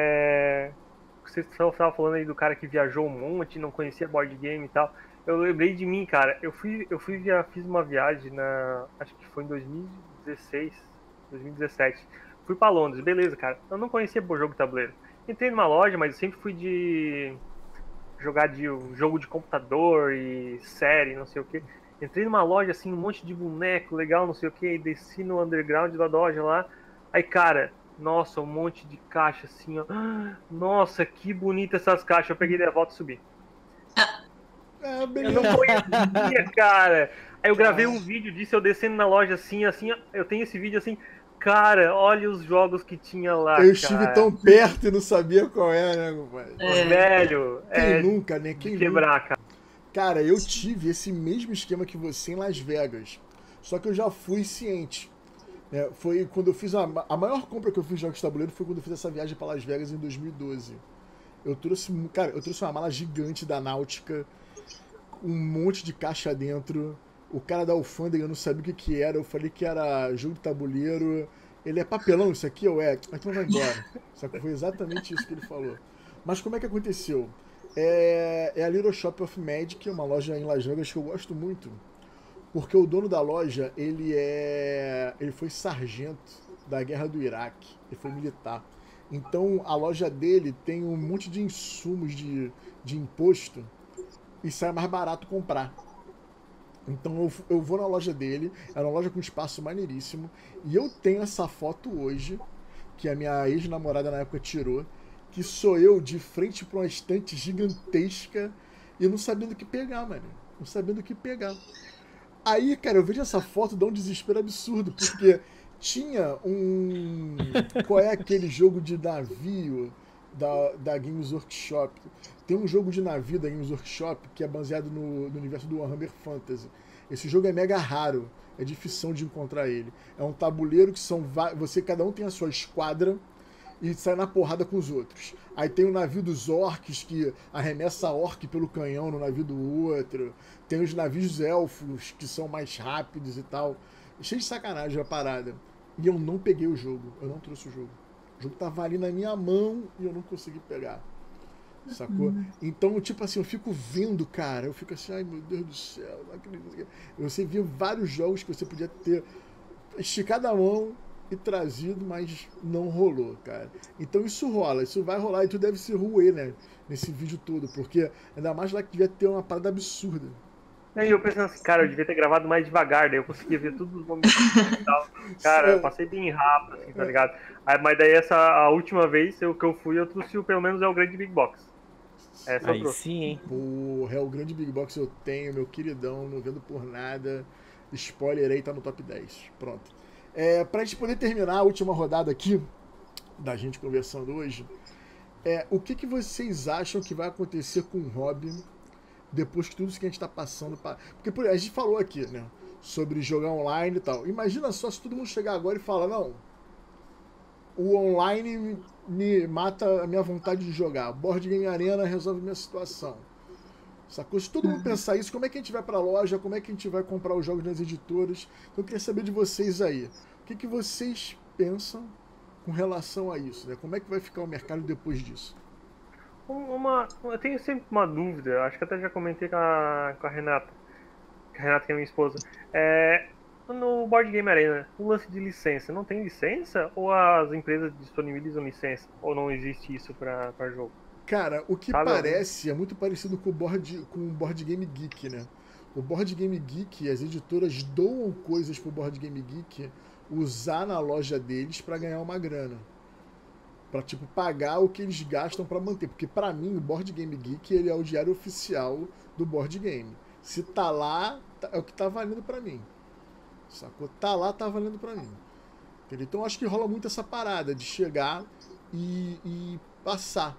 é, vocês estavam falando aí do cara que viajou um monte, não conhecia board game e tal. Eu lembrei de mim, cara. Eu fui, eu fui via, fiz uma viagem na, acho que foi em dois mil e dezesseis, dois mil e dezessete. Fui pra Londres, beleza, cara. Eu não conhecia o jogo de tabuleiro. Entrei numa loja, mas eu sempre fui de jogar de um jogo de computador e série, não sei o que. Entrei numa loja assim, um monte de boneco legal, não sei o que, e desci no underground da loja lá. Aí, cara, nossa, um monte de caixa assim, ó. Nossa, que bonita essas caixas. Eu peguei de volta e subi. É, Eu beleza. não conhecia, cara. Aí eu gravei um vídeo disso, eu descendo na loja assim, assim, ó, eu tenho esse vídeo assim. Cara, olha os jogos que tinha lá, Eu estive cara. tão perto e não sabia qual é, né, compadre? É. Velho, Quem é nunca, né? de Quem quebrar, nunca? cara. Cara, eu tive esse mesmo esquema que você em Las Vegas. Só que eu já fui ciente. É, foi quando eu fiz a, a maior compra que eu fiz de jogos de tabuleiro foi quando eu fiz essa viagem para Las Vegas em dois mil e doze. Eu trouxe, cara, eu trouxe uma mala gigante da Náutica, um monte de caixa dentro. O cara da alfândega eu não sabia o que que era. Eu falei que era jogo de tabuleiro. Ele é papelão isso aqui? Eu é. Então vai embora. Só que foi exatamente isso que ele falou. Mas como é que aconteceu? É, é a Little Shop of Magic, uma loja em Las Vegas que eu gosto muito. Porque o dono da loja, ele é. Ele foi sargento da guerra do Iraque. Ele foi militar. Então a loja dele tem um monte de insumos de, de imposto e sai mais barato comprar. Então eu, eu vou na loja dele, é uma loja com espaço maneiríssimo, e eu tenho essa foto hoje, que a minha ex-namorada na época tirou, que sou eu de frente para uma estante gigantesca e não sabendo o que pegar, mano. Não sabendo o que pegar. Aí, cara, eu vejo essa foto e dá um desespero absurdo, porque tinha um... Qual é aquele jogo de navio da, da Games Workshop? Tem um jogo de navio da Games Workshop que é baseado no, no universo do Warhammer Fantasy. Esse jogo é mega raro, é difícil de encontrar ele. É um tabuleiro que são... Você, cada um tem a sua esquadra e sai na porrada com os outros. Aí tem o navio dos orcs, que arremessa orc pelo canhão no navio do outro. Tem os navios elfos, que são mais rápidos e tal. Cheio de sacanagem a parada. E eu não peguei o jogo, eu não trouxe o jogo. O jogo tava ali na minha mão e eu não consegui pegar. Sacou? Então, tipo assim, eu fico vendo, cara, eu fico assim, ai meu Deus do céu, não acredito. Você viu vários jogos que você podia ter esticado a mão e trazido, mas não rolou, cara. Então isso rola, isso vai rolar e tu deve se ruer, né? Nesse vídeo todo, porque ainda mais lá que devia ter uma parada absurda. E eu pensando assim, cara, eu devia ter gravado mais devagar, daí eu conseguia ver todos os momentos e tal. Cara, eu passei bem rápido, assim, tá ligado? Aí, mas daí essa, a última vez eu, que eu fui, eu trouxe pelo menos é o grande Big Box. Essa Aí sim, hein? Porra, é o grande Big Box eu tenho, meu queridão, não vendo por nada. Spoiler aí, tá no top dez. Pronto. É, pra gente poder terminar a última rodada aqui, da gente conversando hoje, é, o que, que vocês acham que vai acontecer com o hobby depois que tudo isso que a gente tá passando... Pra... Porque por, a gente falou aqui, né, sobre jogar online e tal. Imagina só se todo mundo chegar agora e falar, não, o online me, me mata a minha vontade de jogar. Board Game Arena resolve minha situação. Sacou? Se todo mundo pensar isso, como é que a gente vai pra loja? Como é que a gente vai comprar os jogos nas editoras? Então eu queria saber de vocês aí. O que, que vocês pensam com relação a isso, né? Como é que vai ficar o mercado depois disso? Uma, eu tenho sempre uma dúvida, acho que até já comentei com a, com a Renata, a Renata que é minha esposa. É, no Board Game Arena, o lance de licença, não tem licença? Ou as empresas disponibilizam licença? Ou não existe isso para jogo? Cara, o que Sabe, parece é muito parecido com o board, com o Board Game Geek, né? O Board Game Geek, as editoras doam coisas pro Board Game Geek usar na loja deles para ganhar uma grana. Pra, tipo, pagar o que eles gastam pra manter. Porque pra mim, o Board Game Geek, ele é o diário oficial do Board Game. Se tá lá, tá, é o que tá valendo pra mim. Sacou? Tá lá, tá valendo pra mim. Entendeu? Então acho que rola muito essa parada de chegar e, e passar.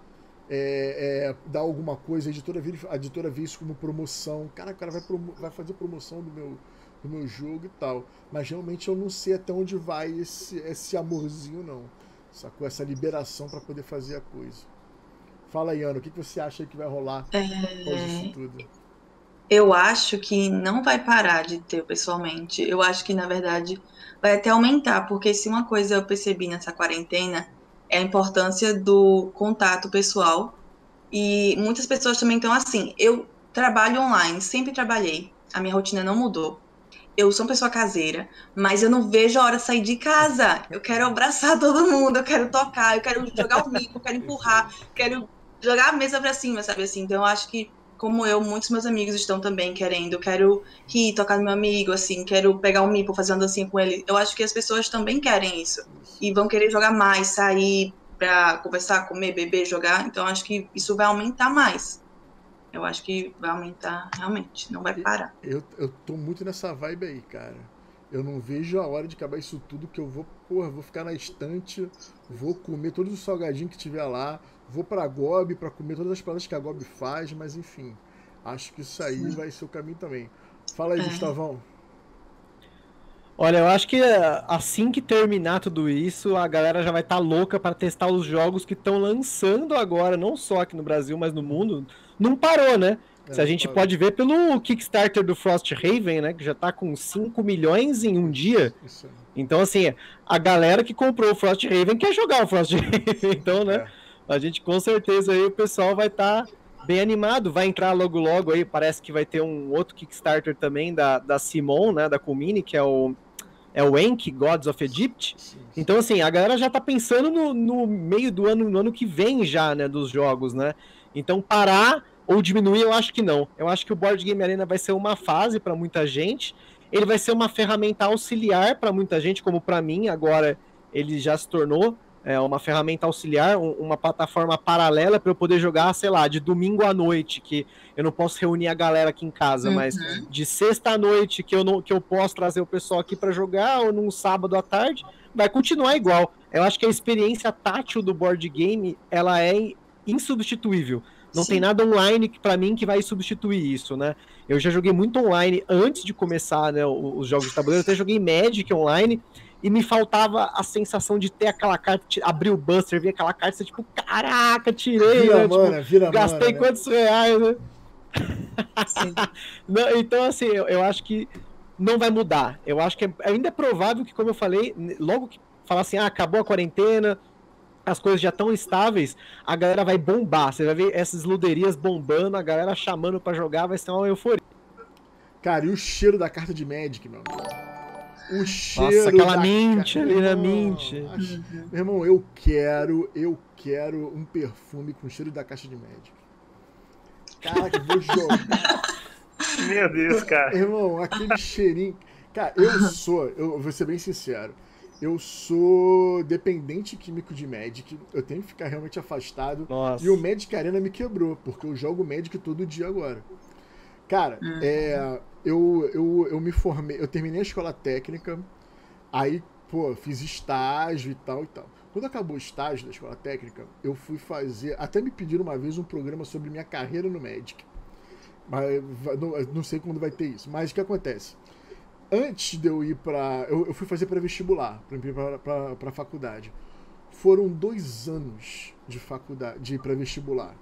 É, é, dar alguma coisa, a editora vê, a editora vê isso como promoção. Cara, o cara vai, promo, vai fazer promoção do meu, do meu jogo e tal. Mas realmente eu não sei até onde vai esse, esse amorzinho, não. Sacou? Essa liberação para poder fazer a coisa. Fala aí, Ana, o que você acha que vai rolar É... após isso tudo? Eu acho que não vai parar de ter pessoalmente. Eu acho que, na verdade, vai até aumentar, porque se uma coisa eu percebi nessa quarentena é a importância do contato pessoal. E muitas pessoas também estão assim. Eu trabalho online, sempre trabalhei. A minha rotina não mudou. Eu sou uma pessoa caseira, mas eu não vejo a hora de sair de casa. Eu quero abraçar todo mundo, eu quero tocar, eu quero jogar o mico, eu quero empurrar, quero jogar a mesa pra cima, sabe assim? Então eu acho que, como eu, muitos meus amigos estão também querendo. Eu quero rir, tocar no meu amigo, assim, quero pegar um mipo, fazer uma dancinha com ele. Eu acho que as pessoas também querem isso. E vão querer jogar mais, sair pra conversar, comer, beber, jogar. Então eu acho que isso vai aumentar mais. Eu acho que vai aumentar realmente, não vai parar. Eu, eu tô muito nessa vibe aí, cara. Eu não vejo a hora de acabar isso tudo, que eu vou, porra, vou ficar na estante, vou comer todos os salgadinhos que tiver lá, vou pra Gob pra comer todas as paradas que a Gob faz, mas enfim, acho que isso aí Sim. vai ser o caminho também. Fala aí, é. Gustavão. Olha, eu acho que assim que terminar tudo isso, a galera já vai estar tá louca para testar os jogos que estão lançando agora, não só aqui no Brasil, mas no mundo. Não parou, né? É, Se a gente parou. Pode ver pelo Kickstarter do Frosthaven, né? Que já tá com cinco milhões em um dia. Isso. Então, assim, a galera que comprou o Frosthaven quer jogar o Frosthaven. Então, né? É. A gente com certeza aí o pessoal vai estar... Tá bem animado, vai entrar logo logo aí, parece que vai ter um outro Kickstarter também da, da Simon, né, da Kumini, que é o é o Enki, Gods of Egypt. Sim, sim. Então, assim, a galera já tá pensando no, no meio do ano, no ano que vem já, né, dos jogos, né? Então, parar ou diminuir, eu acho que não. Eu acho que o Board Game Arena vai ser uma fase para muita gente, ele vai ser uma ferramenta auxiliar para muita gente, como para mim, agora ele já se tornou É uma ferramenta auxiliar, uma plataforma paralela para eu poder jogar, sei lá, de domingo à noite, que eu não posso reunir a galera aqui em casa, uhum. mas de sexta à noite, que eu, não, que eu posso trazer o pessoal aqui para jogar, ou num sábado à tarde, vai continuar igual. Eu acho que a experiência tátil do board game, ela é insubstituível. Não Sim. tem nada online para mim que vai substituir isso, né? Eu já joguei muito online antes de começar, né, os jogos de tabuleiro, eu até joguei Magic online, e me faltava a sensação de ter aquela carta, abrir o Buster, ver aquela carta, você tipo, caraca, tirei, vira né? Mana, tipo, vira gastei mana, quantos né? reais, né? Não, então, assim, eu, eu acho que não vai mudar. Eu acho que é, ainda é provável que, como eu falei, logo que falar assim, ah, acabou a quarentena, as coisas já estão estáveis, a galera vai bombar. Você vai ver essas luderias bombando, a galera chamando pra jogar, vai ser uma euforia. Cara, e o cheiro da carta de Magic, meu amigo? O cheiro Nossa, aquela da mint ca- ali na Irmão, mint. acho- Meu irmão, eu quero, eu quero um perfume com cheiro da caixa de Magic. Caraca, eu vou jogar. Meu Deus, cara. Irmão, aquele cheirinho. Cara, eu sou, eu vou ser bem sincero, eu sou dependente químico de Magic, eu tenho que ficar realmente afastado. Nossa. E o Magic Arena me quebrou, porque eu jogo Magic todo dia agora. Cara, Uhum. é, eu, eu, eu me formei, eu terminei a escola técnica, aí, pô, fiz estágio e tal e tal. Quando acabou o estágio da escola técnica, eu fui fazer, até me pediram uma vez um programa sobre minha carreira no Magic. Mas va- não, não sei quando vai ter isso. Mas o que acontece? Antes de eu ir pra. Eu, eu fui fazer pré-vestibular, pra ir pra, pra, pra faculdade. Foram dois anos de faculdade, de pré-vestibular.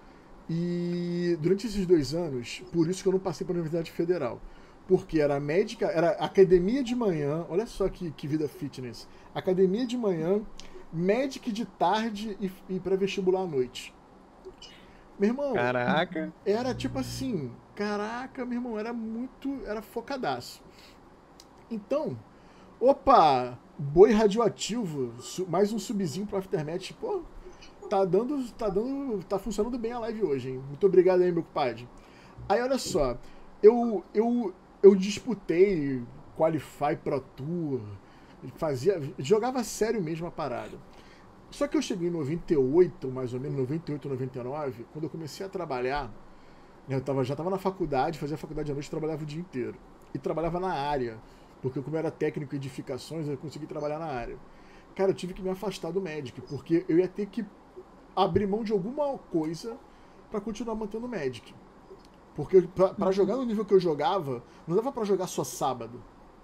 E durante esses dois anos, por isso que eu não passei pra Universidade Federal. Porque era médica, era academia de manhã, olha só que, que vida fitness. Academia de manhã, Magic de tarde e, e pré-vestibular à noite. Meu irmão, Caraca. era tipo assim, caraca, meu irmão, era muito, era focadaço. Então, opa, boi radioativo, su- mais um subzinho pro Aftermath, pô, tá dando, tá dando, tá funcionando bem a live hoje, hein? Muito obrigado aí, meu compadre. Aí, olha só, eu, eu, eu disputei Qualify Pro Tour, fazia, jogava sério mesmo a parada. Só que eu cheguei em noventa e oito, mais ou menos, noventa e oito, noventa e nove, quando eu comecei a trabalhar, né, eu tava, já estava na faculdade, fazia faculdade à noite, trabalhava o dia inteiro. E trabalhava na área, porque como eu era técnico em edificações, eu consegui trabalhar na área. Cara, eu tive que me afastar do Magic, porque eu ia ter que abrir mão de alguma coisa para continuar mantendo o Magic. Porque pra, pra jogar no nível que eu jogava, não dava pra jogar só sábado.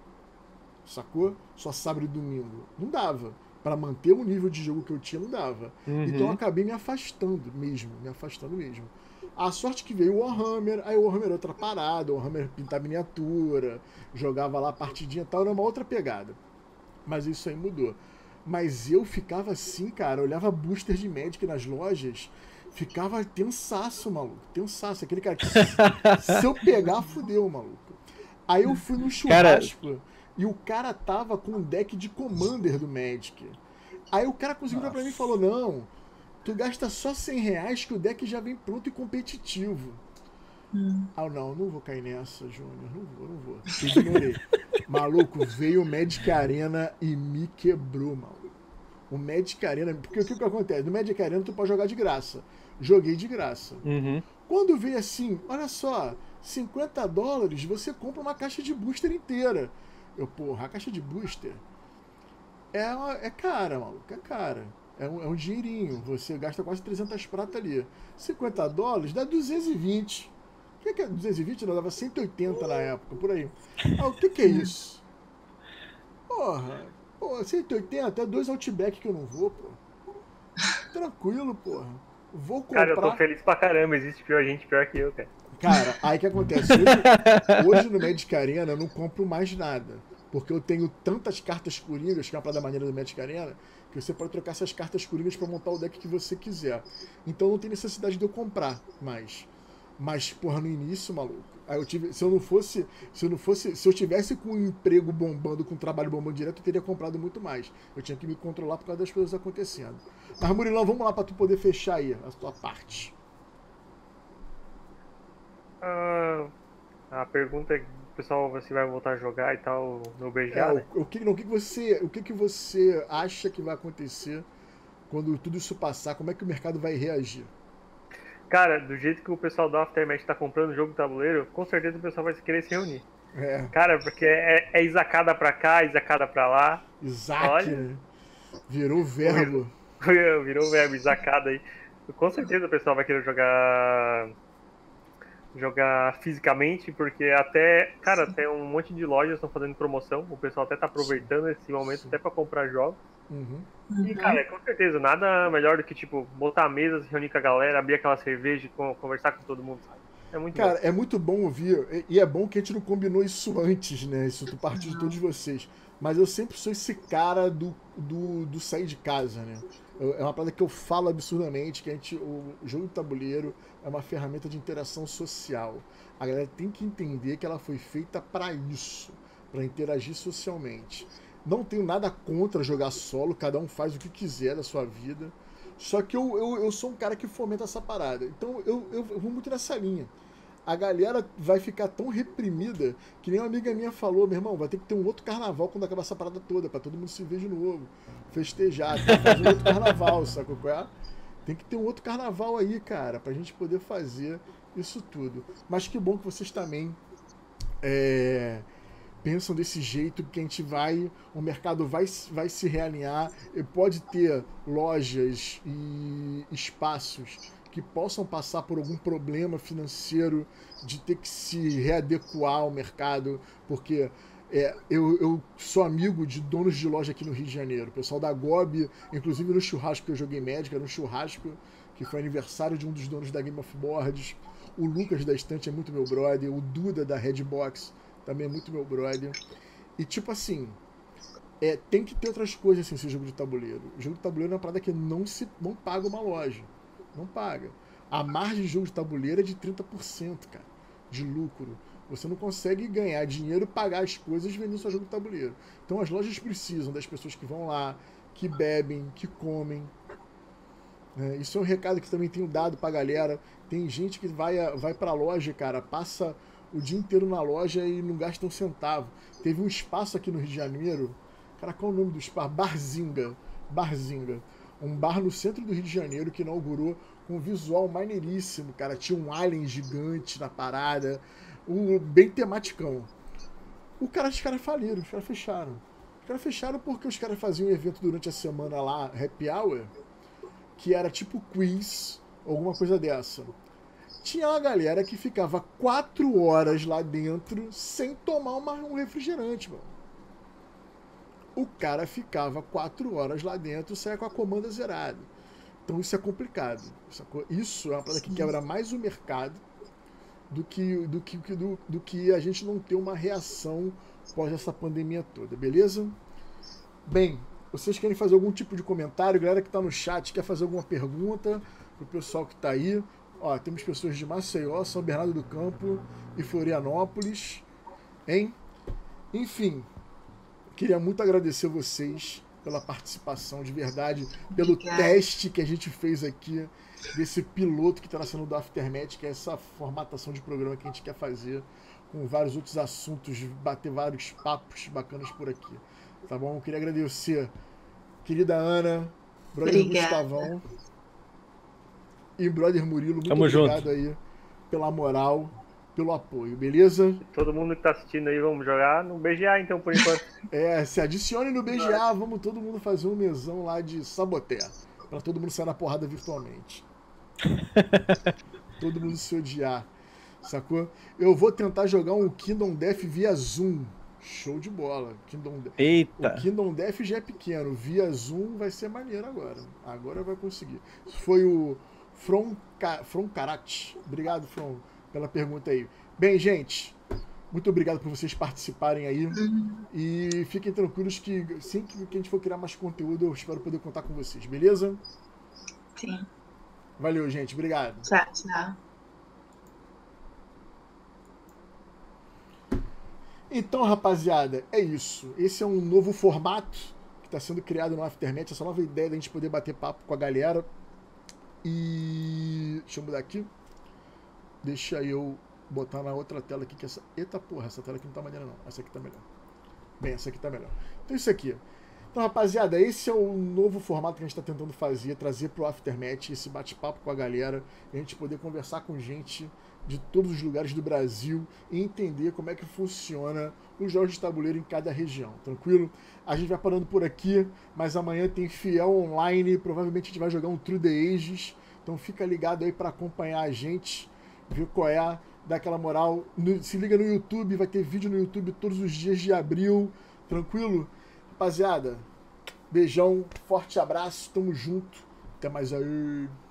Sacou? Só sábado e domingo. Não dava. Pra manter o nível de jogo que eu tinha, não dava. Uhum. Então eu acabei me afastando mesmo. Me afastando mesmo. A sorte que veio o Warhammer, aí o Warhammer era outra parada, o Warhammer pintava miniatura, jogava lá partidinha e tal, era uma outra pegada. Mas isso aí mudou. Mas eu ficava assim, cara, olhava booster de Magic nas lojas, ficava tensaço, maluco. Tensaço. Aquele cara que se eu pegar, fudeu, maluco. Aí eu fui no churrasco e o cara tava com um deck de Commander do Magic. Aí o cara conseguiu virar pra mim e falou, não, tu gasta só cem reais que o deck já vem pronto e competitivo. Hum. Ah, não, não vou cair nessa, Júnior. Não vou, não vou. Ignorei. Maluco, veio o Magic Arena e me quebrou, maluco. O Magic Arena. Porque o que, que acontece? No Magic Arena tu pode jogar de graça. Joguei de graça. Uhum. Quando veio assim, olha só, cinquenta dólares, você compra uma caixa de booster inteira. Eu, porra, a caixa de booster é, uma- é cara, maluco, é cara. É um, é um dinheirinho. Você gasta quase trezentas prata ali. cinquenta dólares dá duzentos e vinte. O que, que é duzentos e vinte? Não, dava cento e oitenta na época, por aí. Ah, o que, que é isso? Porra, porra, cento e oitenta é dois Outback que eu não vou, pô. Tranquilo, porra. Vou comprar. Cara, eu tô feliz pra caramba. Existe pior gente pior que eu, cara. Cara, aí que acontece? Hoje, hoje no Magic Arena eu não compro mais nada. Porque eu tenho tantas cartas coringas, que é uma parada maneira do Magic Arena, que você pode trocar essas cartas coringas pra montar o deck que você quiser. Então não tem necessidade de eu comprar mais. Mas, porra, no início, maluco. Aí eu tive. Se eu não fosse. Se eu não fosse. Se eu tivesse com um emprego bombando, com um trabalho bombando direto, eu teria comprado muito mais. Eu tinha que me controlar por causa das coisas acontecendo. Mas, Murilão, vamos lá pra tu poder fechar aí a tua parte. Ah, a pergunta é: o pessoal, você vai voltar a jogar e tal no B G A, É, né? o, o que, não, o que que você, o que que você acha que vai acontecer quando tudo isso passar? Como é que o mercado vai reagir? Cara, do jeito que o pessoal do Aftermath tá comprando o jogo do tabuleiro, com certeza o pessoal vai querer se reunir. É, Cara, porque é, é isacada pra cá, isacada pra lá. Isaac, Olha. né? Virou verbo. Virou o verbo isacada aí. Com certeza o pessoal vai querer jogar jogar fisicamente, porque até, cara, tem um monte de lojas estão fazendo promoção, o pessoal até tá aproveitando esse momento Sim. até pra comprar jogos. Uhum. E, cara, com certeza, nada melhor do que, tipo, botar a mesa, se reunir com a galera, abrir aquela cerveja e con- conversar com todo mundo, sabe? É muito Cara, bom. é muito bom ouvir, e- e é bom que a gente não combinou isso antes, né? Isso do parte de todos vocês. Mas eu sempre sou esse cara do, do, do sair de casa, né? Eu, é uma parada que eu falo absurdamente, que a gente, o jogo de tabuleiro é uma ferramenta de interação social. A galera tem que entender que ela foi feita para isso, para interagir socialmente. Não tenho nada contra jogar solo, cada um faz o que quiser da sua vida. Só que eu, eu, eu sou um cara que fomenta essa parada. Então eu, eu, eu vou muito nessa linha. A galera vai ficar tão reprimida que nem uma amiga minha falou, meu irmão, vai ter que ter um outro carnaval quando acabar essa parada toda, pra todo mundo se ver de novo, festejar, tem que fazer um outro carnaval, sabe qual é? Tem que ter um outro carnaval aí, cara, pra gente poder fazer isso tudo. Mas que bom que vocês também é, pensam desse jeito, que a gente vai, o mercado vai, vai se realinhar, e pode ter lojas e espaços que possam passar por algum problema financeiro de ter que se readequar ao mercado, porque é, eu, eu sou amigo de donos de loja aqui no Rio de Janeiro, o pessoal da Gobi, inclusive no churrasco que eu joguei Magic, era um churrasco que foi aniversário de um dos donos da Game of Boards, o Lucas da Estante é muito meu brother, o Duda da Redbox também é muito meu brother, e tipo assim, é, tem que ter outras coisas assim, esse jogo de tabuleiro. O jogo de tabuleiro é uma parada que não, se, não paga uma loja. Não paga. A margem de jogo de tabuleiro é de trinta por cento, cara, de lucro. Você não consegue ganhar dinheiro e pagar as coisas vendendo seu jogo de tabuleiro. Então as lojas precisam das pessoas que vão lá, que bebem, que comem. É, isso é um recado que também tenho dado pra galera. Tem gente que vai, vai pra loja, cara, passa o dia inteiro na loja e não gasta um centavo. Teve um espaço aqui no Rio de Janeiro, cara, qual é o nome do espaço? Barzinga. Barzinga. Um bar no centro do Rio de Janeiro que inaugurou com um visual maneiríssimo, cara. Tinha um alien gigante na parada, um, bem tematicão. O cara, os caras faliram, os caras fecharam. Os caras fecharam porque os caras faziam um evento durante a semana lá, Happy Hour, que era tipo quiz, alguma coisa dessa. Tinha uma galera que ficava quatro horas lá dentro sem tomar uma, um refrigerante, mano. O cara ficava quatro horas lá dentro e saia com a comanda zerada. Então isso é complicado. Isso é uma coisa que quebra mais o mercado do que, do, que, do, do que a gente não ter uma reação após essa pandemia toda, beleza? Bem, vocês querem fazer algum tipo de comentário? Galera que está no chat quer fazer alguma pergunta pro pessoal que está aí? Ó, temos pessoas de Maceió, São Bernardo do Campo e Florianópolis, hein? Enfim, queria muito agradecer vocês pela participação, de verdade, pelo Obrigada. Teste que a gente fez aqui, desse piloto que está nascendo do Aftermath, que é essa formatação de programa que a gente quer fazer, com vários outros assuntos, bater vários papos bacanas por aqui. Tá bom? Eu queria agradecer, querida Ana, brother Obrigada. Gustavão e brother Murilo, muito Tamo obrigado junto. aí pela moral, pelo apoio, beleza? Todo mundo que tá assistindo aí, vamos jogar no B G A então, por enquanto. É, se adicione no B G A, vamos todo mundo fazer um mesão lá de Saboteur, pra todo mundo sair na porrada virtualmente. Todo mundo se odiar, sacou? Eu vou tentar jogar um Kingdom Death via Zoom. Show de bola. Kingdom De- Eita! O Kingdom Death já é pequeno, via Zoom vai ser maneiro agora. Agora vai conseguir. Foi o From, Ka- From Karat. Obrigado, From, pela pergunta aí. Bem, gente, muito obrigado por vocês participarem aí. Uhum. E fiquem tranquilos que sempre que a gente for criar mais conteúdo, eu espero poder contar com vocês, beleza? Sim. Valeu, gente. Obrigado. Tchau, tchau. Então, rapaziada, é isso. Esse é um novo formato que está sendo criado no Aftermath. Essa nova ideia da gente poder bater papo com a galera. E... deixa eu mudar aqui. Deixa eu botar na outra tela aqui. Que essa... Eita porra, essa tela aqui não tá maneira não. Essa aqui tá melhor. Bem, essa aqui tá melhor. Então isso aqui. Então, rapaziada, esse é o novo formato que a gente está tentando fazer. Trazer pro Aftermath esse bate-papo com a galera. E a gente poder conversar com gente de todos os lugares do Brasil e entender como é que funciona os jogos de tabuleiro em cada região, tranquilo? A gente vai parando por aqui, mas amanhã tem Fiel Online, provavelmente a gente vai jogar um True the Ages, então fica ligado aí para acompanhar a gente, ver qual é, dar aquela moral. No, se liga no YouTube, vai ter vídeo no YouTube todos os dias de abril, tranquilo? Rapaziada, beijão, forte abraço, tamo junto, até mais aí.